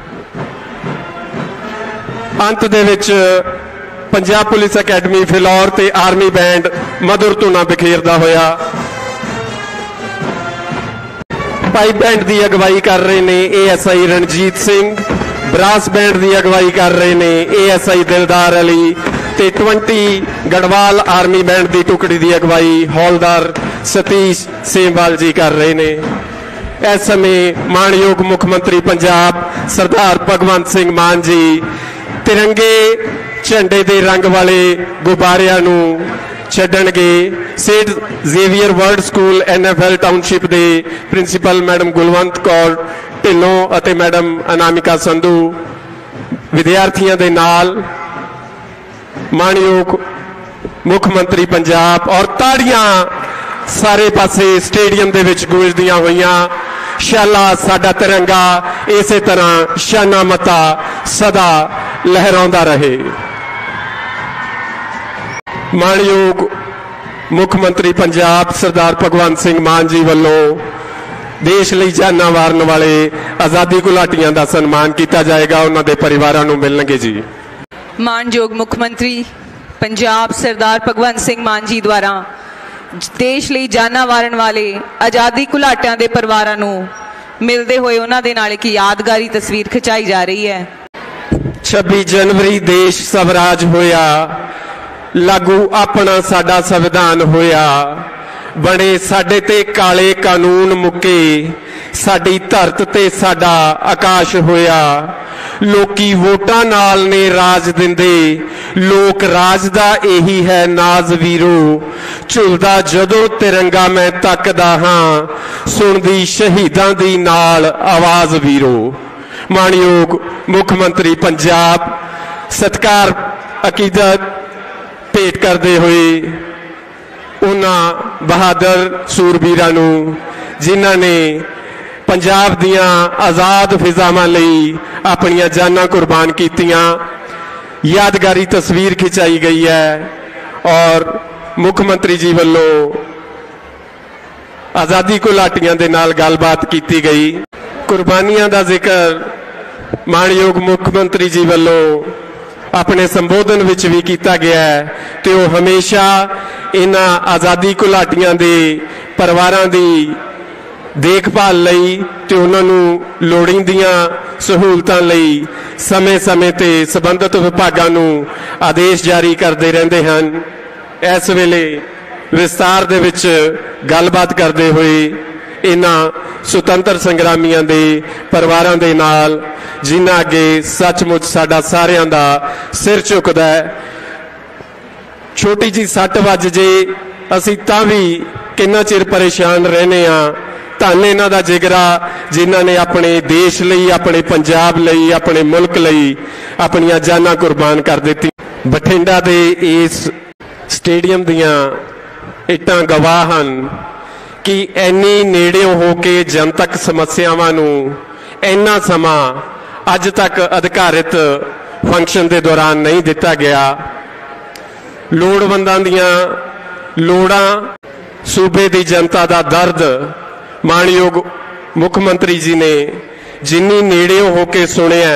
ਅੰਤ ਦੇ ਵਿੱਚ ਪੰਜਾਬ ਪੁਲਿਸ ਅਕੈਡਮੀ ਫਿਲੌਰ ਤੇ ਆਰਮੀ ਬੈਂਡ ਮਧੁਰ ਧੁਨਾਂ ਬਿਖੇਰਦਾ ਹੋਇਆ। ਪਾਈਪ ਬੈਂਡ ਦੀ ਅਗਵਾਈ ਕਰ ਰਹੇ ਨੇ A S I Ranjit Singh, brass band ਦੀ ਅਗਵਾਈ ਕਰ ਰਹੇ ਨੇ ਏ ਐਸ ਆਈ ਦਿਲਦਾਰ ਅਲੀ ਤੇ ਵੀਹ ਗੜਵਾਲ ਆਰਮੀ ਬੈਂਡ ਦੀ ਟੁਕੜੀ ਦੀ ਅਗਵਾਈ ਹੌਲਦਾਰ ਸਤੀਸ਼ ਸੇਮਵਾਲ ਜੀ ਕਰ ਰਹੇ ਨੇ। ਇਸ ਸਮੇਂ ਮਾਣਯੋਗ ਮੁੱਖ ਮੰਤਰੀ ਪੰਜਾਬ ਸਰਦਾਰ ਭਗਵੰਤ ਸਿੰਘ ਮਾਨ ਜੀ ਤਿਰੰਗੇ ਝੰਡੇ ਦੇ ਰੰਗ ਵਾਲੇ ਗੁਬਾਰਿਆਂ ਨੂੰ ਛੱਡਣਗੇ। Saint Xavier world school N F L township ਦੇ ਪ੍ਰਿੰਸੀਪਲ ਮੈਡਮ ਗੁਲਵੰਤ ਕੌਰ ਢਿੱਲੋਂ ਅਤੇ ਮੈਡਮ ਅਨਾਮਿਕਾ ਸੰਧੂ ਵਿਦਿਆਰਥੀਆਂ ਦੇ ਨਾਲ ਮਾਣਯੋਗ ਮੁੱਖ ਮੰਤਰੀ ਪੰਜਾਬ, ਔਰ ਤਾੜੀਆਂ ਸਾਰੇ ਪਾਸੇ ਸਟੇਡੀਅਮ ਦੇ ਵਿੱਚ ਗੂੰਜਦੀਆਂ ਹੋਈਆਂ। ਸ਼ਾਲਾ ਸਾਡਾ ਤਿਰੰਗਾ ਇਸੇ ਤਰ੍ਹਾਂ ਸ਼ਾਨਾ ਮਤਾ ਸਦਾ ਲਹਿਰਾਉਂਦਾ ਰਹੇ। ਮਾਣਯੋਗ ਮੁੱਖ ਮੰਤਰੀ ਪੰਜਾਬ ਸਰਦਾਰ ਭਗਵੰਤ ਸਿੰਘ ਮਾਨ ਜੀ ਵੱਲੋਂ ਦੇਸ਼ ਲਈ ਜਾਨਾਂ ਵਾਰਨ ਵਾਲੇ ਆਜ਼ਾਦੀ ਘੁਲਾਟੀਆਂ ਦਾ ਸਨਮਾਨ ਕੀਤਾ ਜਾਏਗਾ। ਉਹਨਾਂ ਦੇ ਪਰਿਵਾਰਾਂ ਨੂੰ ਮਿਲਣਗੇ ਜੀ। ਮਾਨਯੋਗ ਮੁੱਖ ਮੰਤਰੀ ਪੰਜਾਬ ਸਰਦਾਰ ਭਗਵੰਤ ਸਿੰਘ ਮਾਨ ਜੀ ਦੁਆਰਾ ਦੇਸ਼ ਲਈ ਜਾਨਾਂ ਵਾਰਨ ਵਾਲੇ ਆਜ਼ਾਦੀ ਘੁਲਾਟਿਆਂ ਦੇ ਪਰਿਵਾਰਾਂ ਨੂੰ ਮਿਲਦੇ ਹੋਏ ਉਹਨਾਂ ਦੇ ਨਾਲ ਇੱਕ ਯਾਦਗਾਰੀ ਤਸਵੀਰ ਖਿਚਾਈ ਜਾ ਰਹੀ ਹੈ। ਛੱਬੀ ਜਨਵਰੀ ਦੇਸ਼ ਸਵਰਾਜ ਹੋਇਆ, ਲਾਗੂ ਆਪਣਾ ਸਾਡਾ ਸੰਵਿਧਾਨ ਹੋਇਆ, ਬਣੇ ਸਾਡੇ ਤੇ ਕਾਲੇ ਕਾਨੂੰਨ ਮੁੱਕੇ, ਸਾਡੀ ਧਰਤ ਤੇ ਸਾਡਾ ਆਕਾਸ਼ ਹੋਇਆ। ਲੋਕੀ ਵੋਟਾਂ ਨਾਲ ਨੇ ਰਾਜ ਦਿੰਦੇ, ਲੋਕ ਰਾਜ ਦਾ ਇਹੀ ਹੈ ਨਾਜ਼ ਵੀਰੋ। ਝੁਲਦਾ ਜਦੋਂ ਤਿਰੰਗਾ ਮੈਂ ਤੱਕਦਾ ਹਾਂ, ਸੁਣਦੀ ਸ਼ਹੀਦਾਂ ਦੀ ਨਾਲ ਆਵਾਜ਼ ਵੀਰੋ। ਮਾਣਯੋਗ ਮੁੱਖ ਮੰਤਰੀ ਪੰਜਾਬ ਸਤਿਕਾਰ ਅਕੀਦਤ ਭੇਟ ਕਰਦੇ ਹੋਏ ਉਹਨਾਂ ਬਹਾਦਰ ਸੂਰਬੀਰਾਂ ਨੂੰ ਜਿਨ੍ਹਾਂ ਨੇ ਪੰਜਾਬ ਦੀਆਂ ਆਜ਼ਾਦ ਫਿਜ਼ਾਵਾਂ ਲਈ ਆਪਣੀਆਂ ਜਾਨਾਂ ਕੁਰਬਾਨ ਕੀਤੀਆਂ, ਯਾਦਗਾਰੀ ਤਸਵੀਰ ਖਿਚਾਈ ਗਈ ਹੈ। ਔਰ ਮੁੱਖ ਮੰਤਰੀ ਜੀ ਵੱਲੋਂ ਆਜ਼ਾਦੀ ਘੁਲਾਟੀਆਂ ਦੇ ਨਾਲ ਗੱਲਬਾਤ ਕੀਤੀ ਗਈ। ਕੁਰਬਾਨੀਆਂ ਦਾ ਜ਼ਿਕਰ ਮਾਣਯੋਗ ਮੁੱਖ ਮੰਤਰੀ ਜੀ ਵੱਲੋਂ ਆਪਣੇ ਸੰਬੋਧਨ ਵਿੱਚ ਵੀ ਕੀਤਾ ਗਿਆ ਹੈ ਤੇ ਉਹ ਹਮੇਸ਼ਾ ਇਹਨਾਂ ਆਜ਼ਾਦੀ ਘੁਲਾਟੀਆਂ ਦੇ ਪਰਿਵਾਰਾਂ ਦੀ ਦੇਖਭਾਲ ਲਈ ਤੇ ਉਹਨਾਂ ਨੂੰ ਲੋੜੀਂਦੀਆਂ ਸਹੂਲਤਾਂ ਲਈ ਸਮੇਂ-ਸਮੇਂ ਤੇ ਸੰਬੰਧਿਤ ਵਿਭਾਗਾਂ ਨੂੰ ਆਦੇਸ਼ ਜਾਰੀ ਕਰਦੇ ਰਹਿੰਦੇ ਹਨ। ਇਸ ਵੇਲੇ ਵਿਸਤਾਰ ਦੇ ਵਿੱਚ ਗੱਲਬਾਤ ਕਰਦੇ ਹੋਏ ਇਹਨਾਂ ਸੁਤੰਤਰ ਸੰਗਰਾਮੀਆਂ ਦੇ ਪਰਿਵਾਰਾਂ ਦੇ ਨਾਲ ਜਿਨ੍ਹਾਂ ਅੱਗੇ ਸੱਚਮੁੱਚ ਸਾਡਾ ਸਾਰਿਆਂ ਦਾ ਸਿਰ ਝੁਕਦਾ ਹੈ। ਛੋਟੀ ਜੀ ਸੱਟ ਵੱਜ ਜੇ ਅਸੀਂ ਤਾਂ ਵੀ ਕਿੰਨਾ ਚਿਰ ਪਰੇਸ਼ਾਨ ਰਹਿੰਦੇ ਹਾਂ। ਧੰਨ ਇਹਨਾਂ ਦਾ ਜਿਗਰਾ ਜਿਨ੍ਹਾਂ ਨੇ ਆਪਣੇ ਦੇਸ਼ ਲਈ, ਆਪਣੇ ਪੰਜਾਬ ਲਈ, ਆਪਣੇ ਮੁਲਕ ਲਈ ਆਪਣੀਆਂ ਜਾਨਾਂ ਕੁਰਬਾਨ ਕਰ ਦਿੱਤੀ। ਬਠਿੰਡਾ ਦੇ ਇਸ ਸਟੇਡੀਅਮ ਦੀਆਂ ਇੱਟਾਂ ਗਵਾਹ ਹਨ ਕਿ ਇੰਨੀ ਨੇੜਿਓਂ ਹੋ ਕੇ ਜਨਤਕ ਸਮੱਸਿਆਵਾਂ ਨੂੰ ਇੰਨਾ ਸਮਾਂ ਅੱਜ ਤੱਕ ਅਧਿਕਾਰਿਤ ਫੰਕਸ਼ਨ ਦੇ ਦੌਰਾਨ ਨਹੀਂ ਦਿੱਤਾ ਗਿਆ। ਲੋੜਵੰਦਾਂ ਦੀਆਂ ਲੋੜਾਂ, ਸੂਬੇ ਦੀ ਜਨਤਾ ਦਾ ਦਰਦ ਮਾਣਯੋਗ ਮੁੱਖ ਮੰਤਰੀ ਜੀ ਨੇ ਜਿੰਨੀ ਨੇੜਿਓਂ ਹੋ ਕੇ ਸੁਣਿਆ,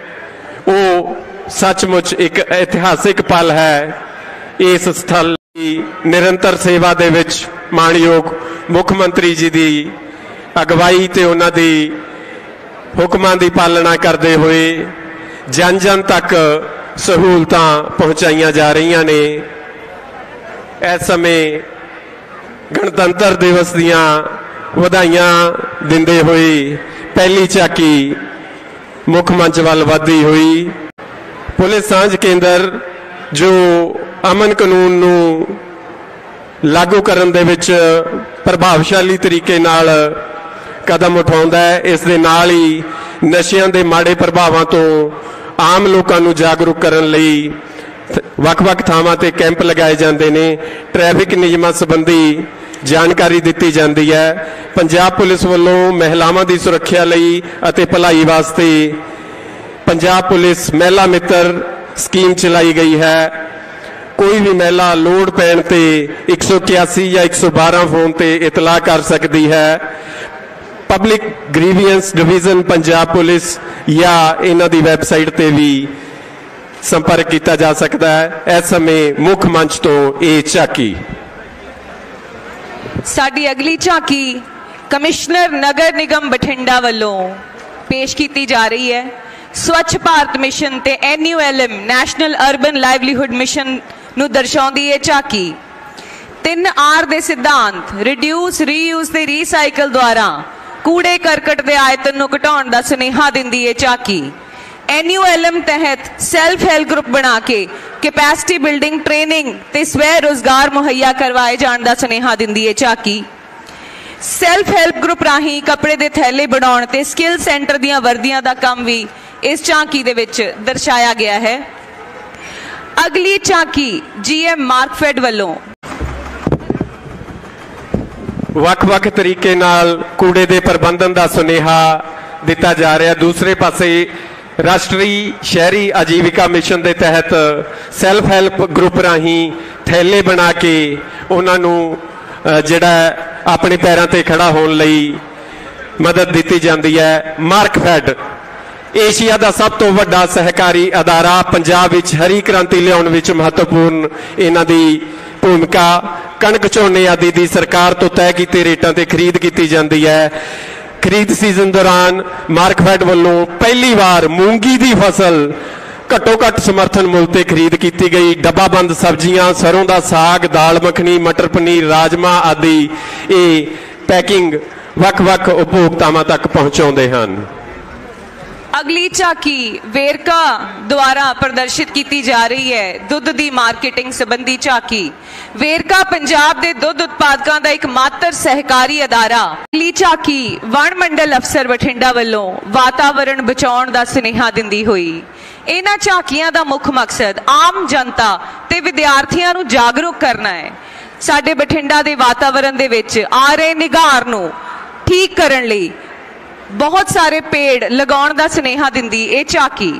ਉਹ ਸੱਚਮੁੱਚ ਇੱਕ ਇਤਿਹਾਸਿਕ ਪਲ ਹੈ। ਇਸ ਸਥਲ ਦੀ ਨਿਰੰਤਰ ਸੇਵਾ ਦੇ ਵਿੱਚ ਮਾਣਯੋਗ ਮੁੱਖ ਮੰਤਰੀ ਜੀ ਦੀ ਅਗਵਾਈ ਤੇ ਉਹਨਾਂ ਦੀ ਹੁਕਮਾਂ ਦੀ ਪਾਲਣਾ ਕਰਦੇ ਹੋਏ ਜਨ ਜਨ ਤੱਕ ਸਹੂਲਤਾਂ ਪਹੁੰਚਾਈਆਂ ਜਾ ਰਹੀਆਂ ਨੇ। ਇਸ ਸਮੇਂ ਗਣਤੰਤਰ ਦਿਵਸ ਦੀਆਂ ਵਧਾਈਆਂ ਦਿੰਦੇ ਹੋਏ ਪਹਿਲੀ ਝਾਕੀ ਮੁੱਖ ਮੰਚ ਵੱਲ ਵਧਦੀ ਹੋਈ। ਪੁਲਿਸ ਸਾਂਝ ਕੇਂਦਰ ਜੋ ਅਮਨ ਕਾਨੂੰਨ ਨੂੰ ਲਾਗੂ ਕਰਨ ਦੇ ਵਿੱਚ ਪ੍ਰਭਾਵਸ਼ਾਲੀ ਤਰੀਕੇ ਨਾਲ ਕਦਮ ਉਠਾਉਂਦਾ ਹੈ, ਇਸ ਦੇ ਨਾਲ ਹੀ ਨਸ਼ਿਆਂ ਦੇ ਮਾੜੇ ਪ੍ਰਭਾਵਾਂ ਤੋਂ ਆਮ ਲੋਕਾਂ ਨੂੰ ਜਾਗਰੂਕ ਕਰਨ ਲਈ ਵੱਖ-ਵੱਖ ਥਾਵਾਂ ਤੇ ਕੈਂਪ ਲਗਾਏ ਜਾਂਦੇ ਨੇ। ਟ੍ਰੈਫਿਕ ਨਿਯਮਾਂ ਸੰਬੰਧੀ ਜਾਣਕਾਰੀ ਦਿੱਤੀ ਜਾਂਦੀ ਹੈ। ਪੰਜਾਬ ਪੁਲਿਸ ਵੱਲੋਂ ਮਹਿਲਾਵਾਂ ਦੀ ਸੁਰੱਖਿਆ ਲਈ ਅਤੇ ਭਲਾਈ ਵਾਸਤੇ ਪੰਜਾਬ ਪੁਲਿਸ ਮਹਿਲਾ ਮਿੱਤਰ ਸਕੀਮ ਚਲਾਈ ਗਈ ਹੈ। कोई भी महिला लोड़ पैण ते एक सौ इक्यासी या एक सौ बारह फोन ते इतला कर सकती है। Public grievance division Punjab police या इन्हां दी वैबसाइट ते भी संपर्क किया जा सकता है। इस समय मुख मंच तो ये झाकी। साडी अगली झाकी कमिश्नर नगर निगम बठिंडा वालों पेश की जा रही है। स्वच्छ भारत मिशन ते N U L M national urban livelihood mission नूं दर्शाउंदी है झाकी। तीन आर दे सिद्धांत रिड्यूस रीयूज ते रीसाइकल द्वारा कूड़े करकट दे आयतन नूं घटाउण दा सुनेहा दिंदी है झाकी। एन यू एल एम तहत सैल्फ हेल्प ग्रुप बना के कैपेसिटी बिल्डिंग ट्रेनिंग ते स्वै रोजगार मुहैया करवाए जाण दा सुनेहा दिंदी है झाकी। सैल्फ हेल्प ग्रुप राही कपड़े दे थैले बनाउण ते स्किल सेंटर दीआं वर्दियां दा काम भी इस झांकी दे विच दर्शाया गया है। अगली झांकी जी एम मार्कफेड वालों वख-वख तरीके नाल कूड़े दे प्रबंधन दा सुनेहा दिता जा रहा। दूसरे पासे राष्ट्रीय शहरी आजीविका मिशन के तहत सैल्फ हैल्प ग्रुप राही थैले बना के उन्होंने जिहड़ा अपने पैरों ते खड़ा होने लई मदद दी जाती है। मार्कफेड एशिया का सब तो वड्डा सहकारी अदारा पंजाब विच हरी क्रांति लियाउण विच महत्वपूर्ण इन्हां दी भूमिका। कणक झोने आदि दी सरकार तो तय कीते रेटां ते खरीद की जाती है। खरीद सीजन दौरान मार्कफेड वालों पहली बार मूंगी की फसल घट्टो घट्ट समर्थन मुल ते खरीद की गई। डब्बाबंद सब्जियां, सरों का साग, दाल मखनी, मटर पनीर, राजमा आदि ये पैकिंग वख-वख उपभोक्तावां तक पहुंचाउंदे हन। अगली झाकी वेरका द्वारा प्रदर्शित की जा रही है दुध की मार्केटिंग संबंधी झाकी। वेरका पंजाब के दुध उत्पादकों का एक मात्र सहकारी अदारा। अगली झाकी वन मंडल अफसर बठिंडा वालों वातावरण बचाउण दा सुनेहा दिंदी हुई। इन्हां झाकियां दा मुख मकसद आम जनता ते विद्यार्थियों नूं जागरूक करना है। साडे बठिंडा दे वातावरण दे विच आ रहे निगार नूं ठीक करन लई बहुत सारे पेड़ लगाउण दा सुनेहा दिंदी ये झाकी।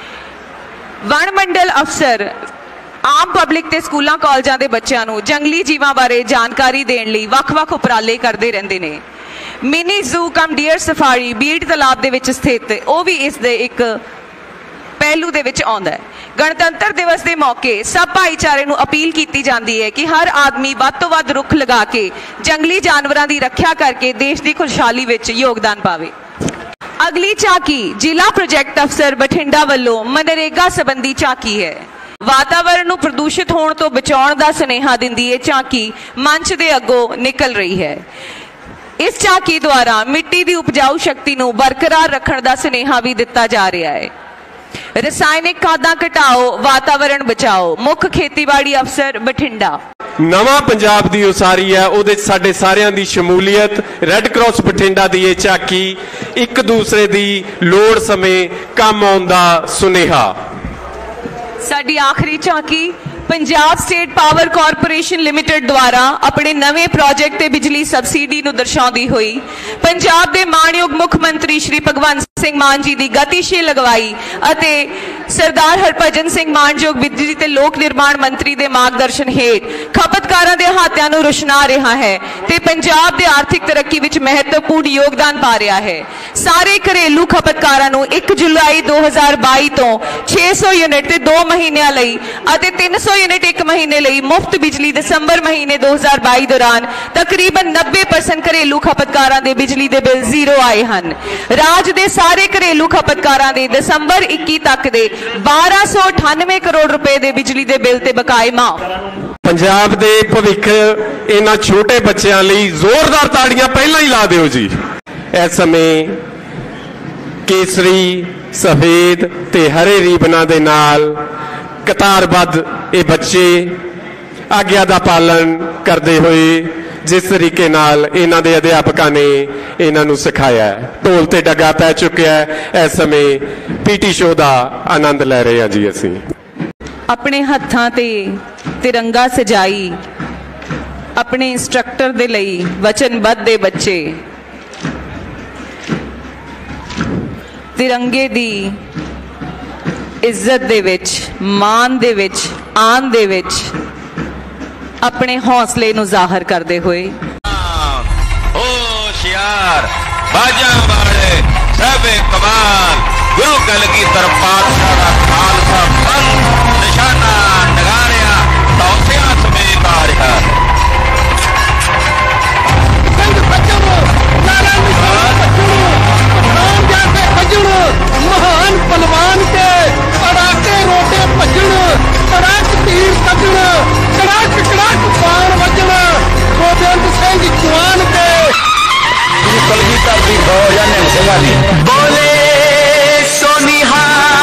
वन मंडल अफसर आम पब्लिक ते स्कूलों कॉलेजों के बच्चों को जंगली जीवां बारे जानकारी देण लई वख-वख उपराले करते रहंदे ने। मिनी जू कम डियर सफारी बीड़ तलाब दे विच स्थित वो भी इस दे एक पहलू दे विच आउंदा है। गणतंत्र दिवस के मौके सब भाईचारे नूं अपील की जाती है कि हर आदमी वध तों वध रुख लगा के जंगली जानवरों की रक्षा करके देश की खुशहाली विच योगदान पावे। अगली झाकी जिला प्रोजेक्ट अफसर बठिंडा वालों मनरेगा संबंधी झाकी है। वातावरण नूं प्रदूषित होने तो बचाउण दा सुनेहा दिंदी ये झाकी मंच दे अगों निकल रही है। इस झाकी द्वारा मिट्टी की उपजाऊ शक्ति नूं बरकरार रखण दा सुनेहा भी दिता जा रहा है। रसायनिक खादां घटाओ वातावरण बचाओ मुख खेतीबाड़ी अफसर बठिंडा। नवा पंजाब की उसारी है उहदे साडे सारियां दी शमूलीयत। रैड क्रॉस बठिंडा की यह झाकी एक दूसरे की लोड़ समय काम आउण दा सुनेहा। साडी आखिरी झाकी Punjab state power corporation limited द्वारा अपने नवे प्रोजेक्ट ते बिजली सबसिडी नूं दर्शाउंदी हुई पंजाब के मानयोग मुख मंत्री श्री भगवंत सिंह मान जी की गतिशील अगवाई अते सरदार हरभजन सिंह मानयोग बिजली ते लोक निर्माण मंत्री के मार्गदर्शन हेठ खपतकारां दे हाथां नूं रुशना रहा है ते पंजाब के आर्थिक तरक्की विच महत्वपूर्ण योगदान पा रहा है। सारे घरेलू खपतकारां नूं एक जुलाई दो हज़ार बाई तो छे सौ यूनिट ते दो महीनों लई अते तीन सौ यूनिट एक महीने लई मुफ्त बिजली दिसंबर महीने दो हज़ार बाई दौरान तकरीबन नब्बे परसेंट घरेलू खपतकारां दे बिजली दे बिल जीरो आए हैं। राज दे सारे घरेलू खपतकारां दे दिसंबर इक्की तक दे बारह सौ अठानवे करोड़ रुपए दे बिजली दे बिल ते बकाए माफ। पंजाब दे भविख इन्हां छोटे बच्चों लई जोरदार ताड़ियां पहला ही ला दिओ जी। इस समय केसरी सफेद ते हरे रीबना दे नाल कतारबद्ध ये बच्चे आग्या का पालन करते हुए जिस तरीके नाल इन्हां दे अध्यापकों ने इन्हां नूं सिखाया है। ढोल ते डगा पै चुका है। इस समय पीटी शो का आनंद ले रहे हैं जी। असीं अपने हत्थां ते तिरंगा सजाई अपने इंस्ट्रक्टर दे लई वचनबद्ध दे बच्चे तिरंगे दी इज्जत दे विच मान दे विच आन दे विच अपने हौसले नूं ज़ाहिर करते हुए होशियार बाजा वाले सब कमाल गुरु कलगीधर पातशाह दा खालसा पंथ निशाना नगारिया तौसिया समेत आ रहा महान पलवान के अड़ाके रोटे भजन कड़क तीर कजन कड़क कड़क बाण वजन गोबिंद सिंह जवान के गुरु कलगीधर दी दौड़ या सेवा दी बोले सोनिहा।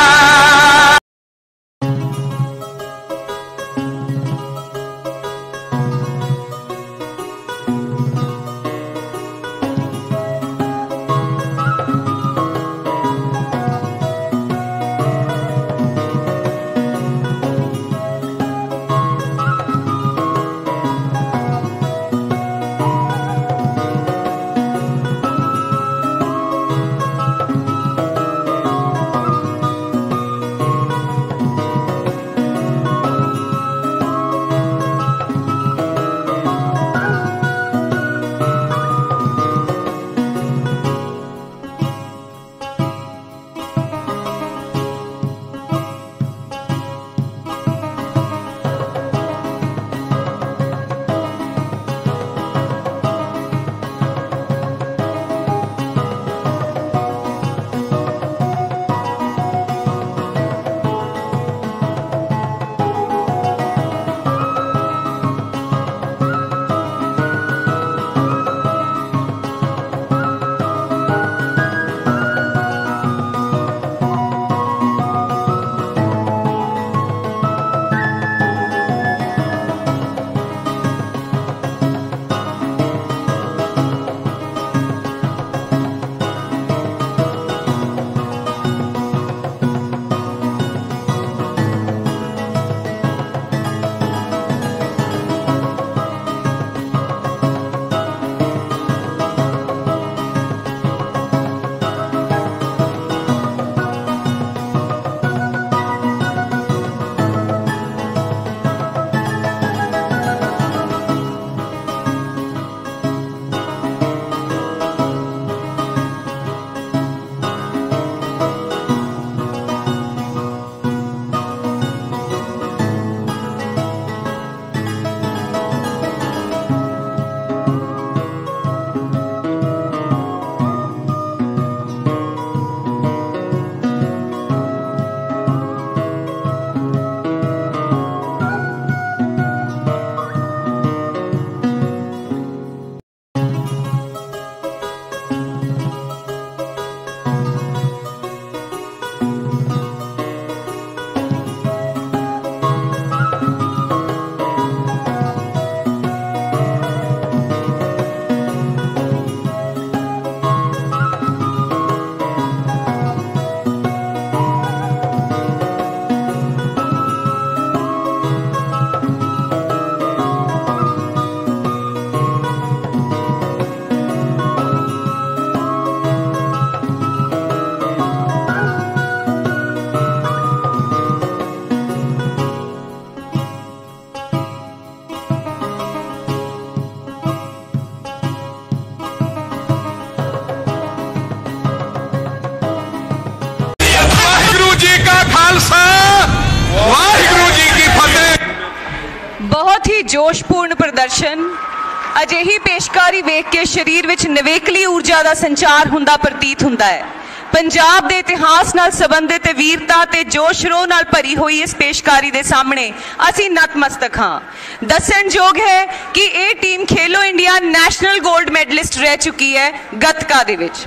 बहुत ही जोशपूर्ण प्रदर्शन अजिही पेशकारी वेख के शरीर विच निवेकली ऊर्जा का संचार हुंदा प्रतीत हुंदा है। पंजाब के इतिहास नाल संबंधित वीरता ते जोश रोह नाल भरी हुई इस पेशकारी के सामने असी नतमस्तक हाँ। दस्सणयोग है कि ये टीम खेलो इंडिया नैशनल गोल्ड मैडलिस्ट रह चुकी है गतका दे विच।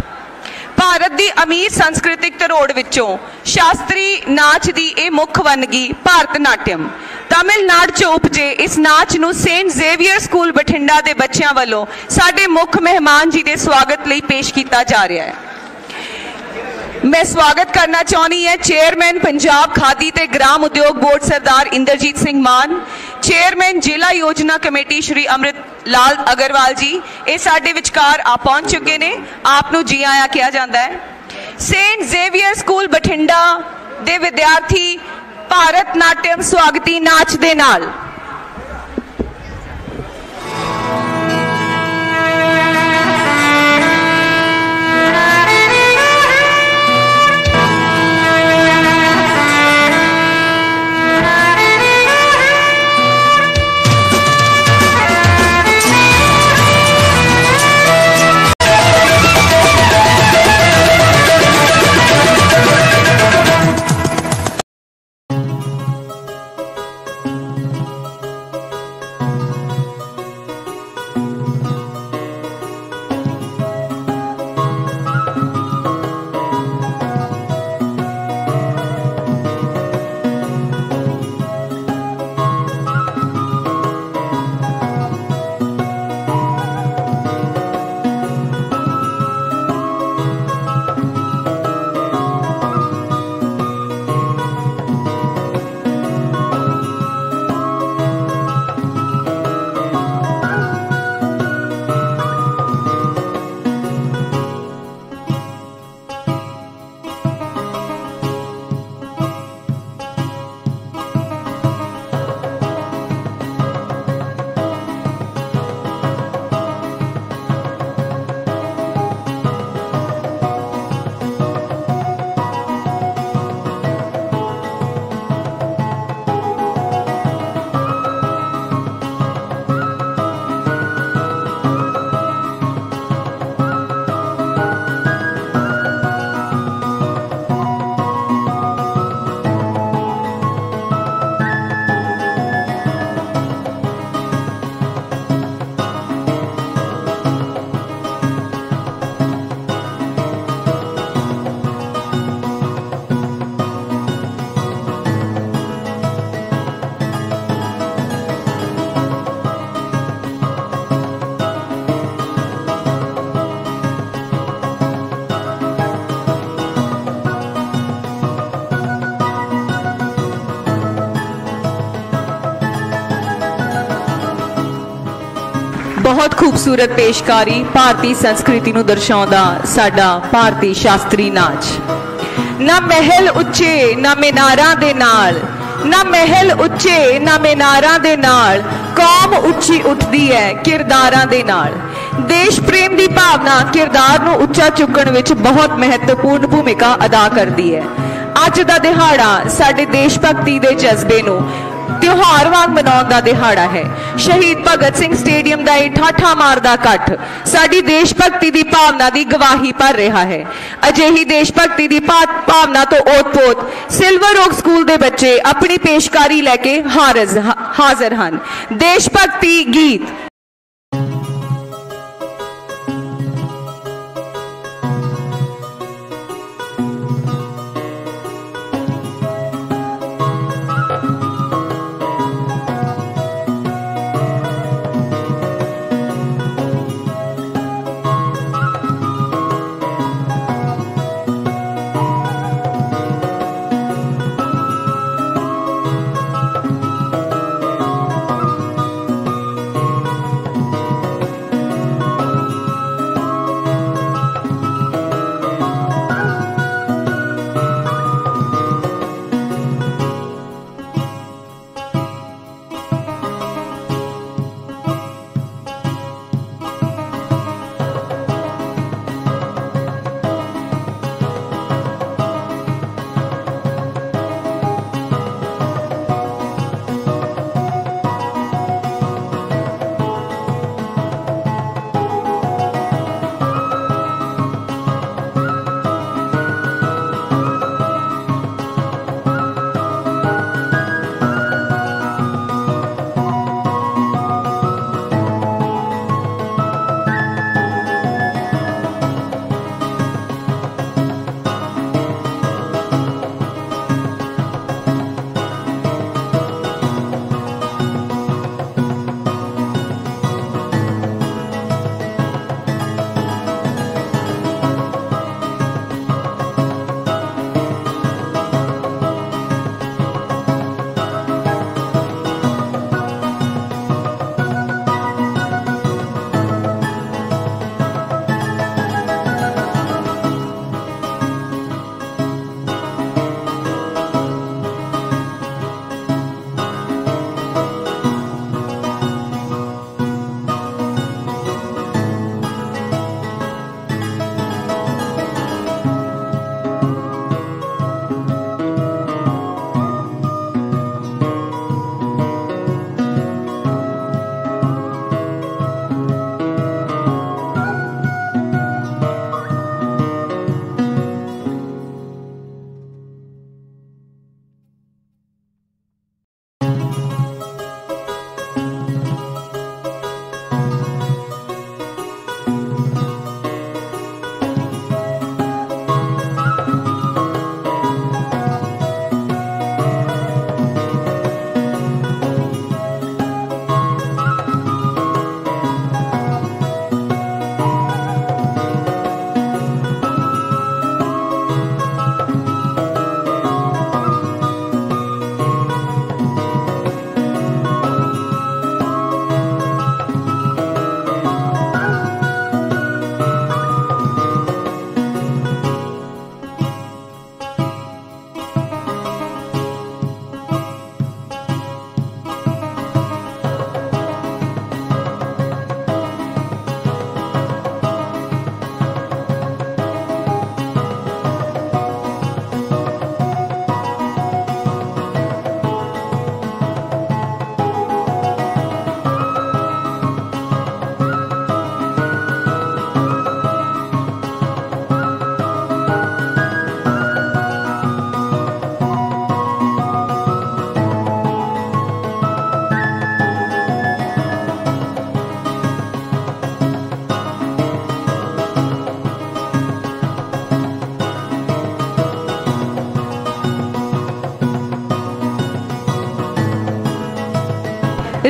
भारत की अमीर सांस्कृतिक धरोड़ विचों शास्त्री नाच की यह मुख वनगी भारत नाट्यम तमिलनाडु चो उपजे इस नाच नूं सेंट जेवियर स्कूल बठिंडा के बच्चों वालों साडे मुख मेहमान जी के स्वागत लई पेश किया जा रहा है। मैं स्वागत करना चाहनी है चेयरमैन पंजाब खादी ते ग्राम उद्योग बोर्ड सरदार इंद्रजीत सिंह मान, चेयरमैन जिला योजना कमेटी श्री अमृत लाल अग्रवाल जी ये साडे विचकार आ पहुंच चुके ने। आपनू जी आया किया जाता है। सेंट जेवियर स्कूल बठिंडा दे विद्यार्थी ਭਾਰਤ ਨਾਟਿਅਮ ਸਵਾਗਤੀ ਨਾਚ ਦੇ ਨਾਲ। बहुत खूबसूरत पेशकारी भारतीय संस्कृति नूं दर्शाउंदा साडा भारतीय शास्त्री नाच। ना महल उच्चे ना मीनारां दे नाल, ना महल उच्चे ना मीनारां दे नाल, कौम उच्ची उठदी है किरदारां दे नाल। देश प्रेम की भावना किरदार नूं उच्चा चुकण विच बहुत महत्वपूर्ण भूमिका अदा करती है। अज दा दिहाड़ा साडे देश भगती दे जज्बे नूं त्योहार वांग मनाउण दा दिहाड़ा है। शहीद भगत सिंह स्टेडियम दा ठाठा मारदा कट्ठ साडी देश भगती दी भावना दी गवाही भर रहा है। अजिही देश भगती दी भावना तो ओत-पोत सिल्वर ओक स्कूल दे बच्चे अपनी पेशकारी लैके हाजिर हन। देश भगती गीत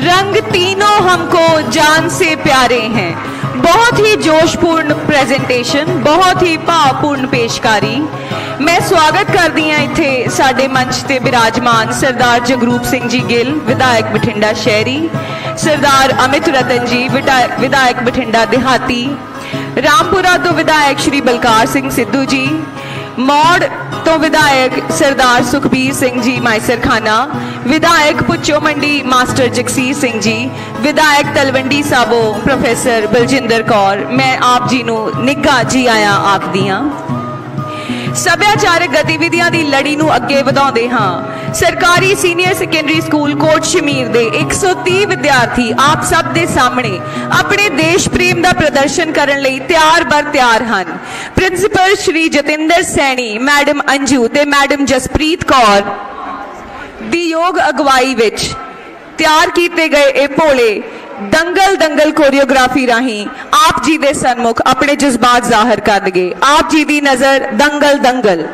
रंग तीनों हमको जान से प्यारे हैं। बहुत ही जोशपूर्ण प्रेजेंटेशन, बहुत ही भावपूर्ण पेशकारी। मैं स्वागत करदी हां इत्थे साडे मंच ते विराजमान सरदार जगरूप सिंह जी गिल विधायक बठिंडा शहरी, सरदार अमित रतन जी विधायक बठिंडा देहाती, रामपुरा तो विधायक श्री बलकार सिंह सिद्धू जी, मौड़ तो विधायक सरदार सुखबीर सिंह जी माइसर खाना, विधायक पुच्चो मंडी मास्टर जगसीर सिंह जी, विधायक तलवंडी साबो प्रोफेसर बलजिंदर कौर। मैं आप जी नू निघा जी आया आखदी हां। सभ्याचारक गतिविधियां दी लड़ी नू अगे वधाउंदे हां सरकारी senior secondary school Kot Shamir दे एक सौ तीस विद्यार्थी आप सब दे सामने अपने देश प्रेम दा प्रदर्शन करन लई तैयार बर तैयार हन। प्रिंसीपल श्री जतिंदर सैनी, मैडम अंजू ते मैडम जसप्रीत कौर दी योग अगवाई विच तैयार कीते गए ए भोले दंगल दंगल कोरियोग्राफी राही आप जी दे सन्मुख अपने जज्बात जाहिर कर गए। आप जी दी नजर दंगल दंगल।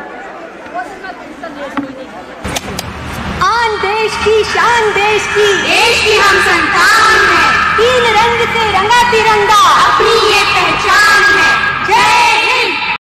आन देश की शान देश की देश की हम संतान है, तीन रंग से रंगा तिरंगा अपनी ये पहचान है। जय हिंद।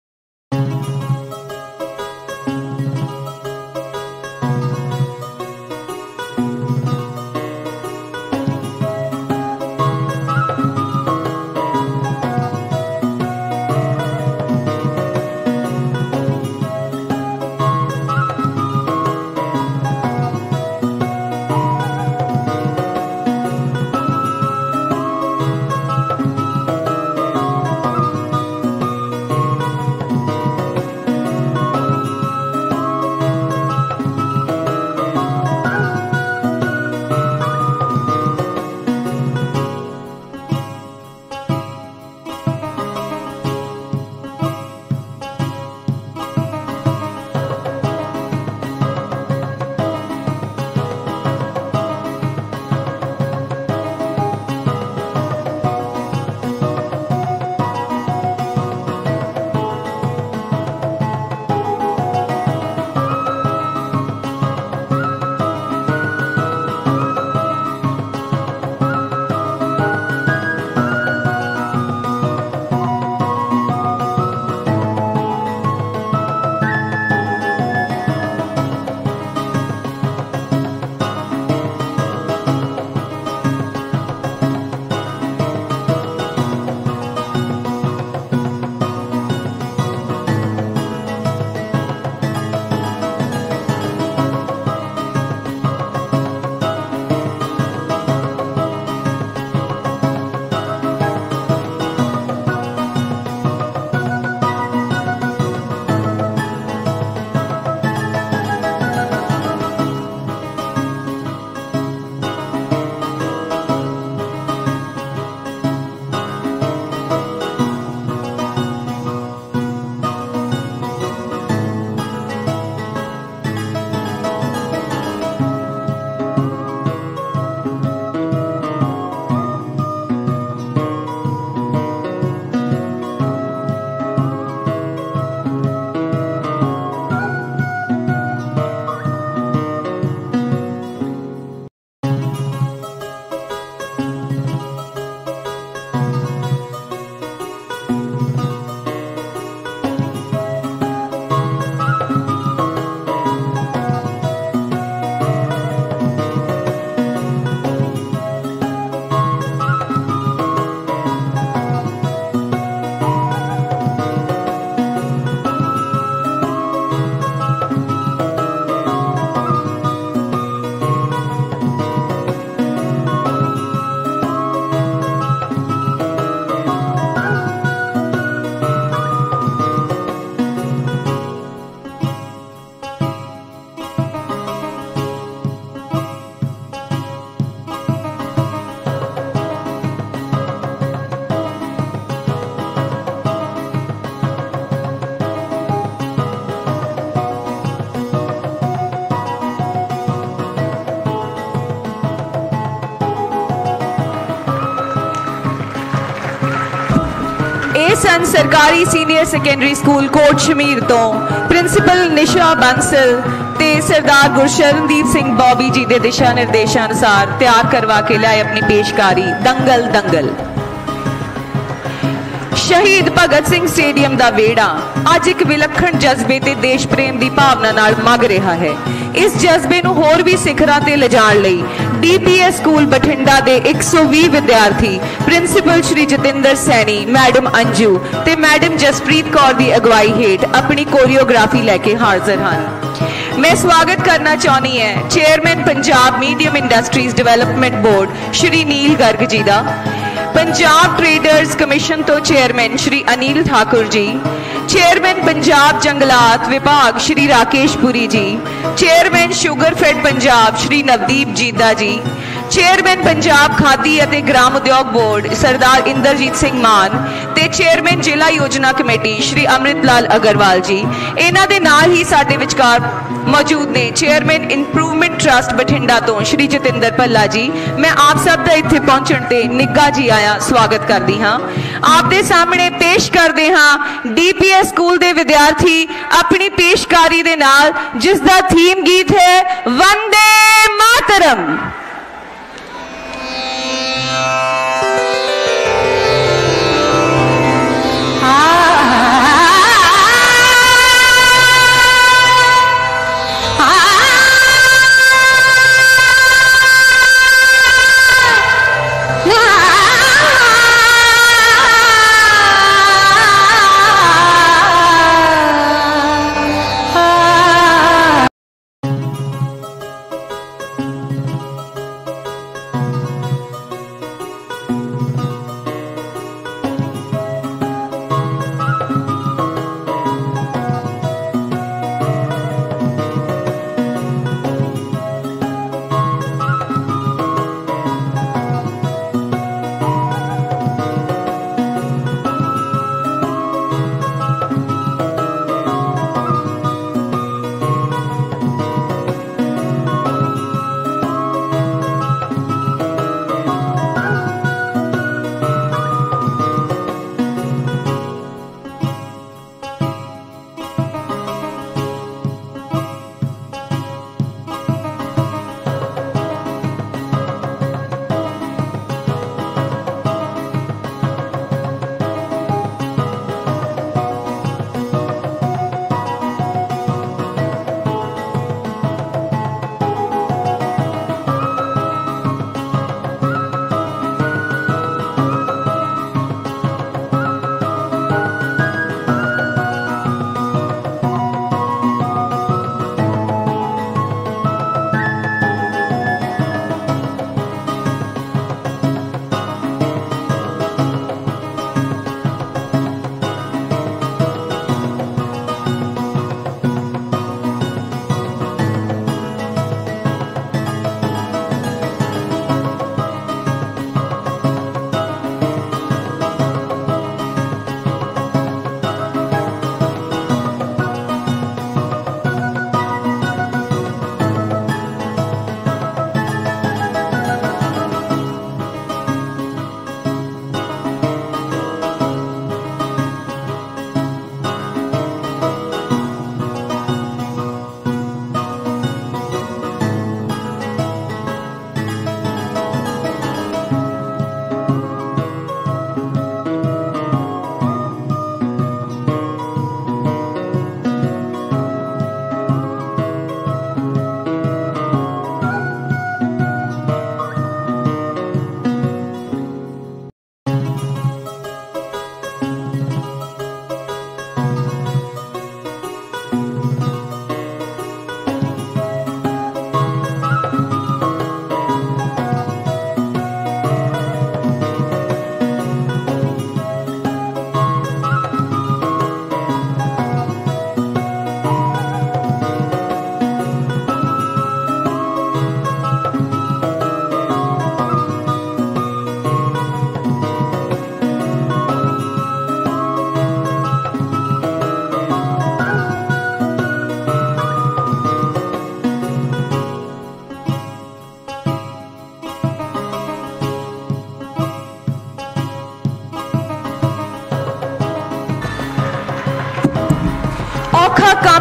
सन सरकारी senior secondary school Kot Shamir तो प्रिंसीपल निशा बंसल ते ते सरदार गुरशरणदीप सिंह बॉबी जी के दिशा निर्देशानुसार तैयार करवा के लाए अपनी पेशकारी दंगल दंगल। शहीद भगत सिंह स्टेडियम का वेड़ा अज एक विलखण जज्बे ते देश प्रेम की भावना नाल मग रहा है। इस जज्बे नूं होर भी सिखरां ते लिजाण लई डीपीएस स्कूल बठिंडा के एक सौ बीस विद्यार्थी प्रिंसीपल श्री जतिंदर सैनी, मैडम अंजू ते मैडम जसप्रीत कौर की अगवाई हेठ अपनी कोरियोग्राफी लैके हाजिर हैं। मैं स्वागत करना चाहनी है chairman Punjab medium industries development board Shri Neel Garg ji का, पंजाब ट्रेडर्स कमीशन तो चेयरमैन श्री अनिल ठाकुर जी, चेयरमैन पंजाब जंगलात विभाग Shri Rakesh Puri ji, chairman Sugarfed Punjab Shri Navdeep Jeeda ji, chairman Punjab Khadi अते ग्राम उद्योग बोर्ड सरदार इंद्रजीत सिंह मान ते चेयरमैन जिला योजना कमेटी श्री अमृतलाल अग्रवाल जी। इन्हां दे नाल ही साडे विचकार मौजूद ने चेयरमैन इंप्रूवमेंट ट्रस्ट बठिंडा तो श्री जतिंदर भल्ला जी। मैं आप सब का इत्थे पहुंचण ते निग्घा जी आया स्वागत करदी हां। आप दे सामने पेश करदे हां डीपीएस स्कूल दे विद्यार्थी अपनी पेशकारी दे नाल, जिस दा थीम गीत है वंदे मातरम।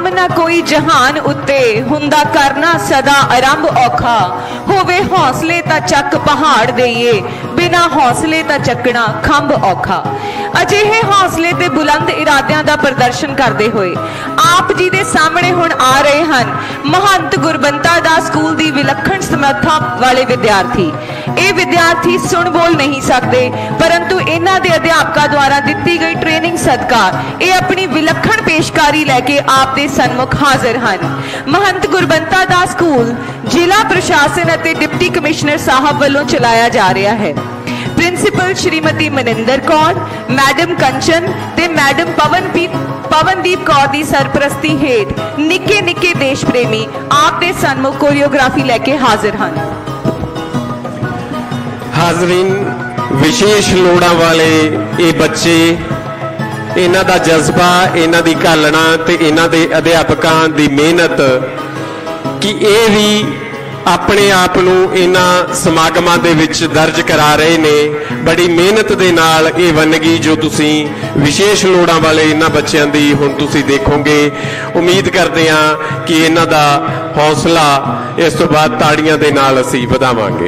काम ना कोई जहान उत्ते हुंदा करना सदा आरंभ औखा होवे हौसले ता चक पहाड़ देइए बिना हौसले ता चकना खंभ औखा। अजिहे हौसले ते बुलंद इरादियां दा प्रदर्शन करते हुए आप जी दे सामने हुण आ रहे हैं महंत गुरबंता दास स्कूल दी विलक्षण समर्था वाले विद्यार्थी। ये विद्यार्थी सुन बोल नहीं सकते, परंतु इन्हां दे अध्यापकों द्वारा दी गई ट्रेनिंग सदका ये अपनी विलक्षण पेशकारी लैके आप दे सन्मुख हाजिर हैं। महंत गुरबंता दास स्कूल जिला प्रशासन अते डिप्टी कमिश्नर साहब वालों चलाया जा रहा है। प्रिंसीपल श्रीमती मनिंदर कौर, मैडम कंचन ते मैडम पवनदीप पवनदीप कौर दी सरप्रस्ती हेठ निके निके देश प्रेमी आप दे सन्मुख कोरियोग्राफी लैके हाजिर हैं। हाजरीन, विशेष लोड़ां वाले ये बच्चे, इन्हां दा जज्बा, इन्हां दी घालना ते इन्हां दे अध्यापकां दी मेहनत कि ये भी अपने आप नूं इन्हां समागमां दे विच दर्ज करा रहे ने। बड़ी मेहनत दे नाल ये वनगी जो तुसीं विशेष लोड़ां वाले इन्हां बच्चों दी हुण तुसीं देखोगे। उम्मीद करते हैं कि इन्हां दा हौसला इस तो बाद ताड़ियां दे नाल असीं वधावांगे।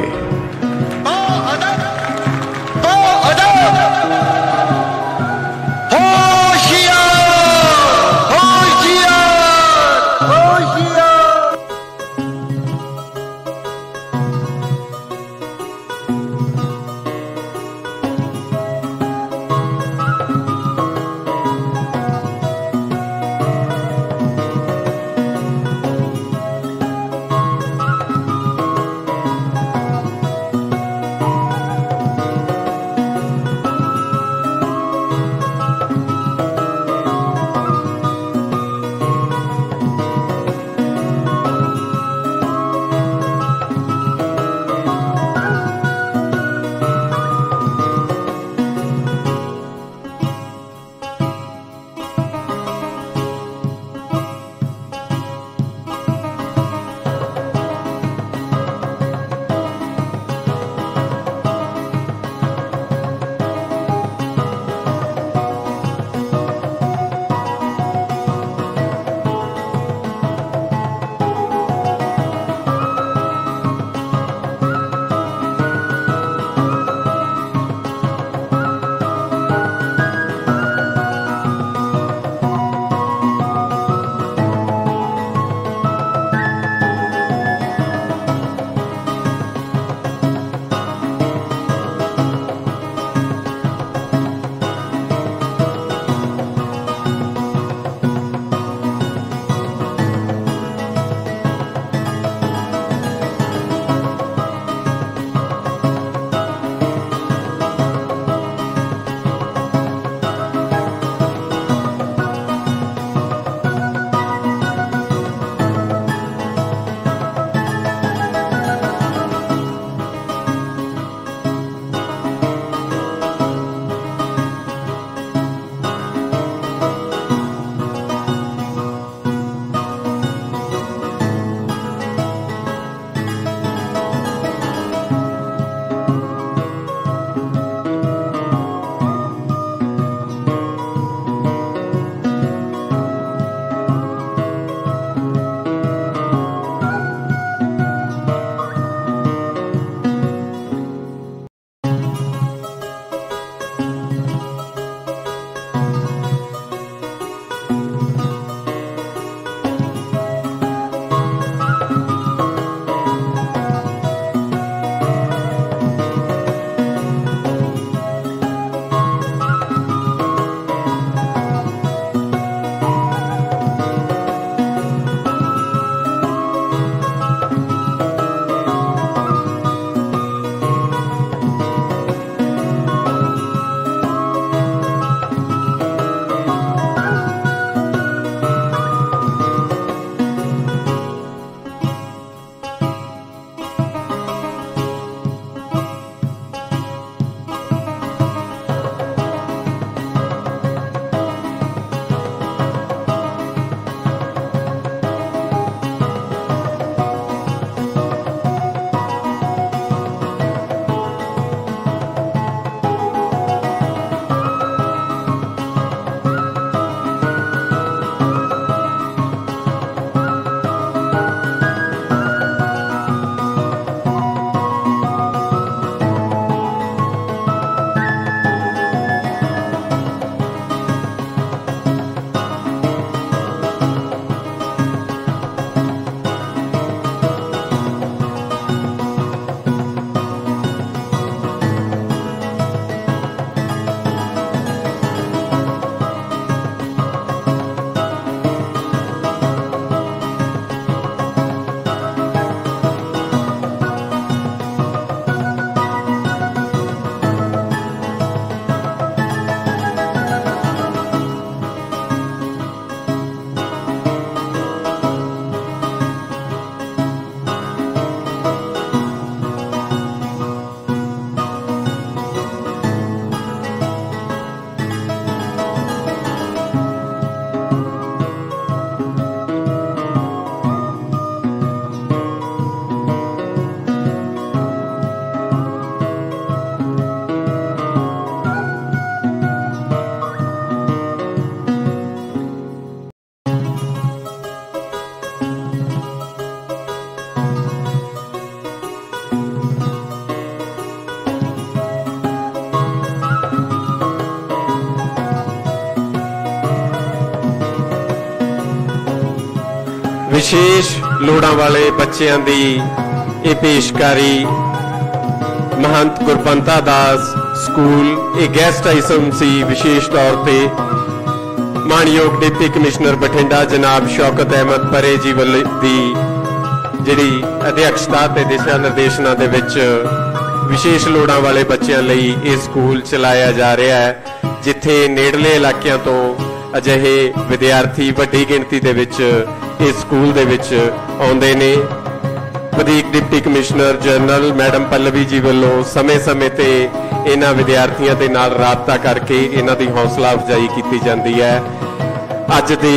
विशेष लोड़ां वाले बच्चों की ये पेशकारी महंत गुरपंता दास स्कूल ये गैसट आइटम सी विशेष तौर पर मानयोग डिप्टी कमिश्नर बठिंडा जनाब शौकत अहमद परे जी वाली दी जिहड़ी अध्यक्षता ते दिशा निर्देशनां दे विच विशेष लोड़ां वाले बच्चों लई ये स्कूल चलाया जा रहा है, जिथे नेड़ले इलाकिਆਂ तो अजिहे विद्यार्थी वड्डी गिणती दे विच इस स्कूल दे विच आउंदे ने। वधीक deputy commissioner general madam Pallavi ji वालों समय समय ते इन्हां विद्यार्थियों के नाल राबता करके इन्हां दी हौसला अफजाई की जाती है। अज दे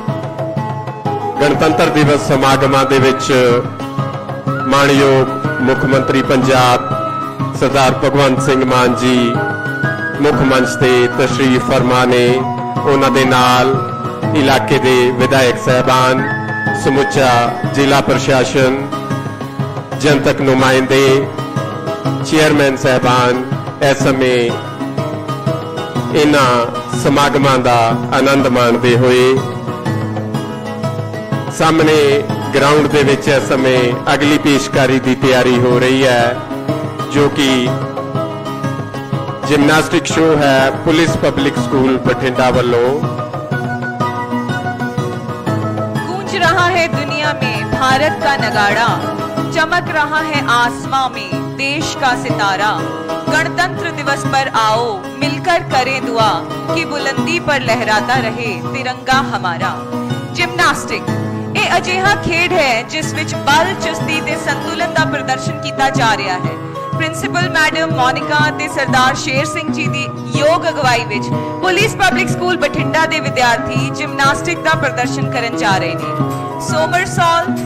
गणतंत्र दिवस समागमां दे विच मानयोग मुख मंत्री पंजाब सरदार भगवंत सिंह मान जी मुख मंच से तशरीफ फरमा ने। उन्हां दे नाल इलाके दे विधायक साहबान, समुचा जिला प्रशासन, जनतक नुमाइंदे, चेयरमैन साहबान इस समय इन्हां समागमां दा आनंद माणदे होए सामने ग्राउंड दे विच इस समय अगली पेशकारी की तैयारी हो रही है, जो कि जिमनास्टिक शो है पुलिस पब्लिक स्कूल बठिंडा वालों। गूंज रहा है दुनिया में भारत का नगाड़ा, चमक रहा है आसमां में देश का सितारा। गणतंत्र दिवस पर आओ मिलकर करें दुआ कि बुलंदी पर लहराता रहे तिरंगा हमारा। जिमनास्टिक ये अजिहा खेड है जिस विच बल चुस्ती ते संतुलन का प्रदर्शन किया जा रहा है। प्रिंसीपल मैडम मोनिका ते सरदार शेर सिंह जी की योग अगवाई विच पुलिस पब्लिक स्कूल बठिंडा के विद्यार्थी जिमनास्टिक का प्रदर्शन करन जा रहे हैं। सोमरसॉल्ट,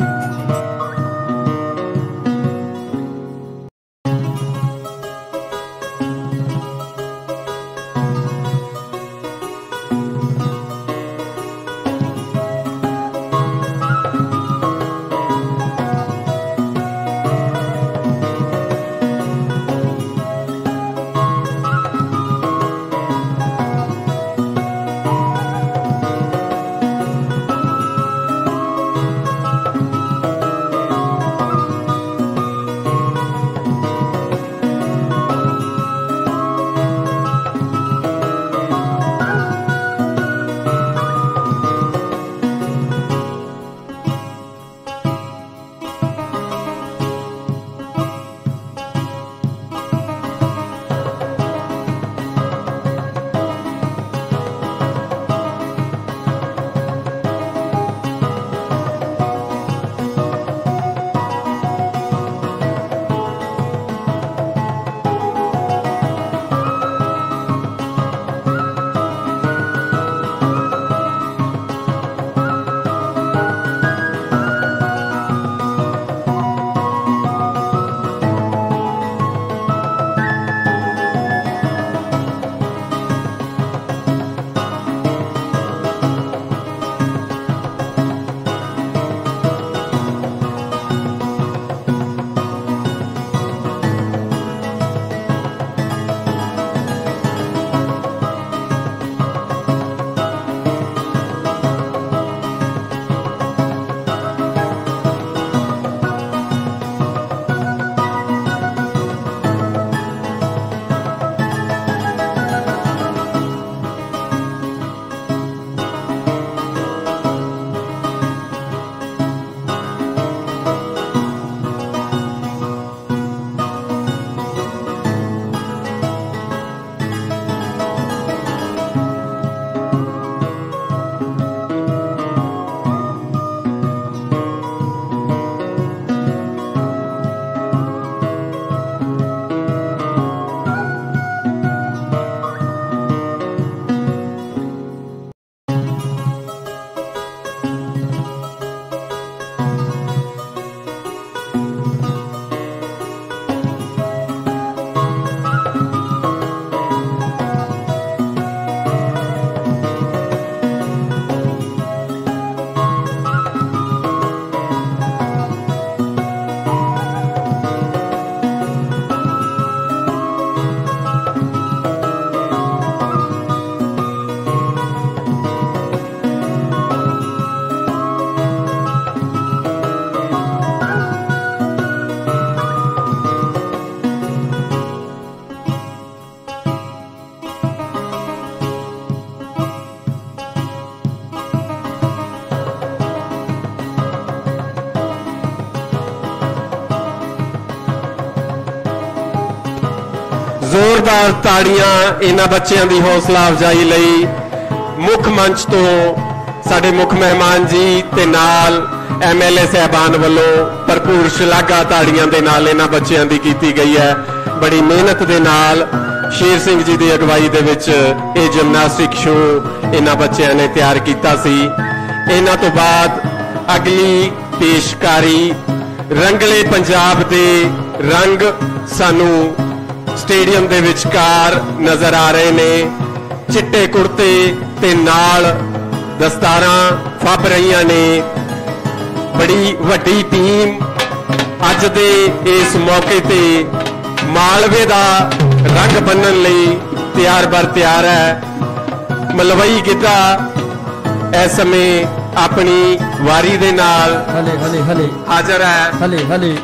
जोरदार ताड़ियां इन्हां बच्चों की हौसला अफजाई लई मुख मंच तो साडे मुख मेहमान जी ते नाल एम एल ए साहबान वालों भरपूर शलाघा ताड़ियां दे नाल इन्हां बच्चों की कीती गई है। बड़ी मेहनत दे नाल शेर सिंह जी की अगवाई दे विच ये जिमनास्टिक शो इन्हां बच्चों ने तैयार कीता सी। इन्हां तो बाद अगली पेशकारी रंगले पंजाब दे रंग सानू स्टेडियम दे विचकार नजर आ रहे ने। चिट्टे कुर्ते ते नाल दस्तारां फब रही ने। बड़ी वड्डी टीम अज दे इस मौके ते मालवे दा रंग बन्नण लई तैयार बर तैयार है। मलवई गिद्धा इस समय अपनी वारी दे नाल हले हले हले हाजिर है। हले हले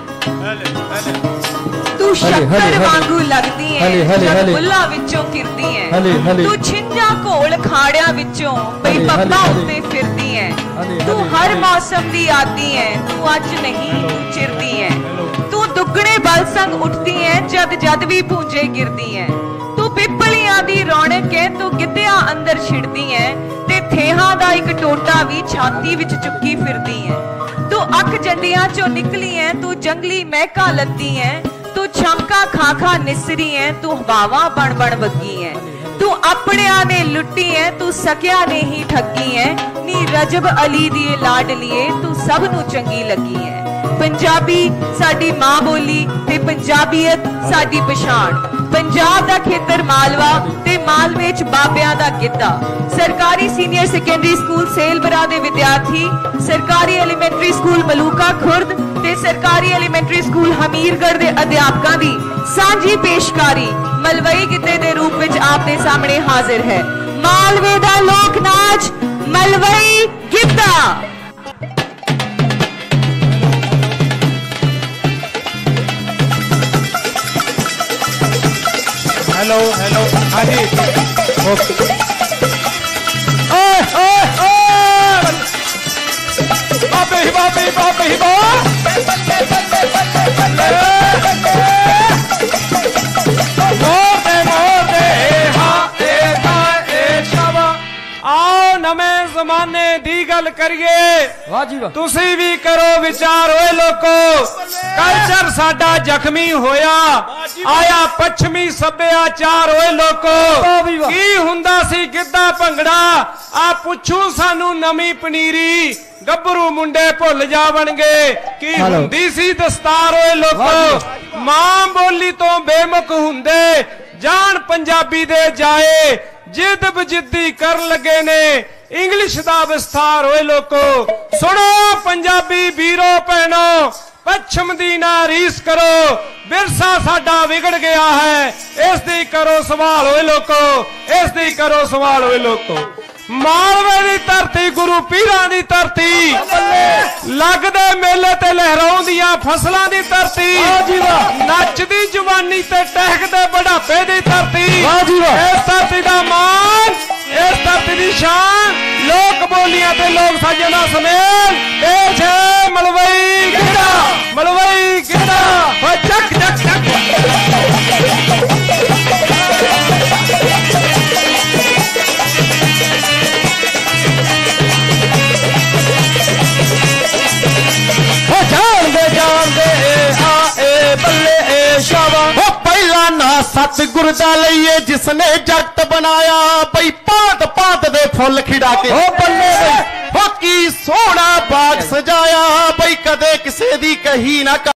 तू शक्कर वांगू लगदी है हले, हले, जद हले। बुल्ला विचों फिरदी है हले, हले। तू छिंजा घोल खाड़िया विचों बई हले, पप्पा हले, उत्ते फिरदी है हले, तू हले, हर हले। मौसम दी आती है तू अज नहीं तू चिरदी है तू दुगने बल संग उठदी है जद जद भी पूंजे गिरदी है तू पिपलियां दी रौनक है तू गिद्धिया अंदर छिड़दी है ते थेहां दा इक टोटा भी छाती विच चुक्की फिरदी है तू अख जंडियां चों निकली है तू जंगली महका लद्दी है तू छमका खा खा निसरी है तू हवावां बन बन वगी है तू अपनिया ने लुट्टी है तू सकिया ने ही ठगी है नी रजब अली दी लाडलीए तू सब नू चंगी लगी है। पंजाबी साडी मां बोली ते पंजाबीयत साडी पछाण। पंजाब दा खेतर मालवा ते मालवे च बाबियां दा गिद्धा। सरकारी सीनियर सैकेंडरी स्कूल सेलबरा दे विद्यार्थी सरकारी एलीमेंटरी स्कूल मलूका खुर्द ते सरकारी एलीमेंटरी स्कूल हमीरगढ़ दे अध्यापकों की सांझी पेशकारी मलवई गिद्धे दे रूप विच आपने सामने हाजिर है। मालवे दा लोक नाच मलवई गिद्धा। हेलो हेलो हाँ जी ओके ओए ओए ओए बाबे ही बाबे ही बाबे ही बा मोर दे मोर दे हाँ ए ता ए शाबा आओ नवे जमाने दी गल करिए वाह जी वाह तुसी भी करो विचार ओए लोको कल्चर साडा जख्मी होया आया पश्चिमी सभ्याचार ओए लोको की हुंदा सी गिद्धा भंगड़ा आ पुछू सानू नवी पनीरी गभरू मुंडे भुल जावणगे की हुंदी सी दस्तार ओए लोको मां बोली तो बेमुख हुंदे जान पंजाबी दे जाए जिद बजिद्दी कर लगे ने इंग्लिश दा विस्तार ओए लोको सुनो पंजाबी वीरो भैनो पश्चिम दी ना रीस करो विरसा साडा बिगड़ गया है इस दी करो सवाल ओए लोको इस दी करो सवाल ओए लोको। मालवे दी धरती गुरु पीरां दी धरती लगदे मेले ते लहराउंदियां फसलां दी धरती नचदी जवानी ते टहकदे बुढ़ापे दी धरती इस धरती दा मान इस धरती दी शान लोक बोलियां ते लोक साजां दा समेल पेश है मलवई गिद्धा मलवई गिद्धा हो चक चक चक सतगुर दा लईए जिसने जगत बनाया बई पात पात दे फुल खिड़ा के हो बल्ले बई हो की सोना बाग सजाया बई कदे किसे दी कही ना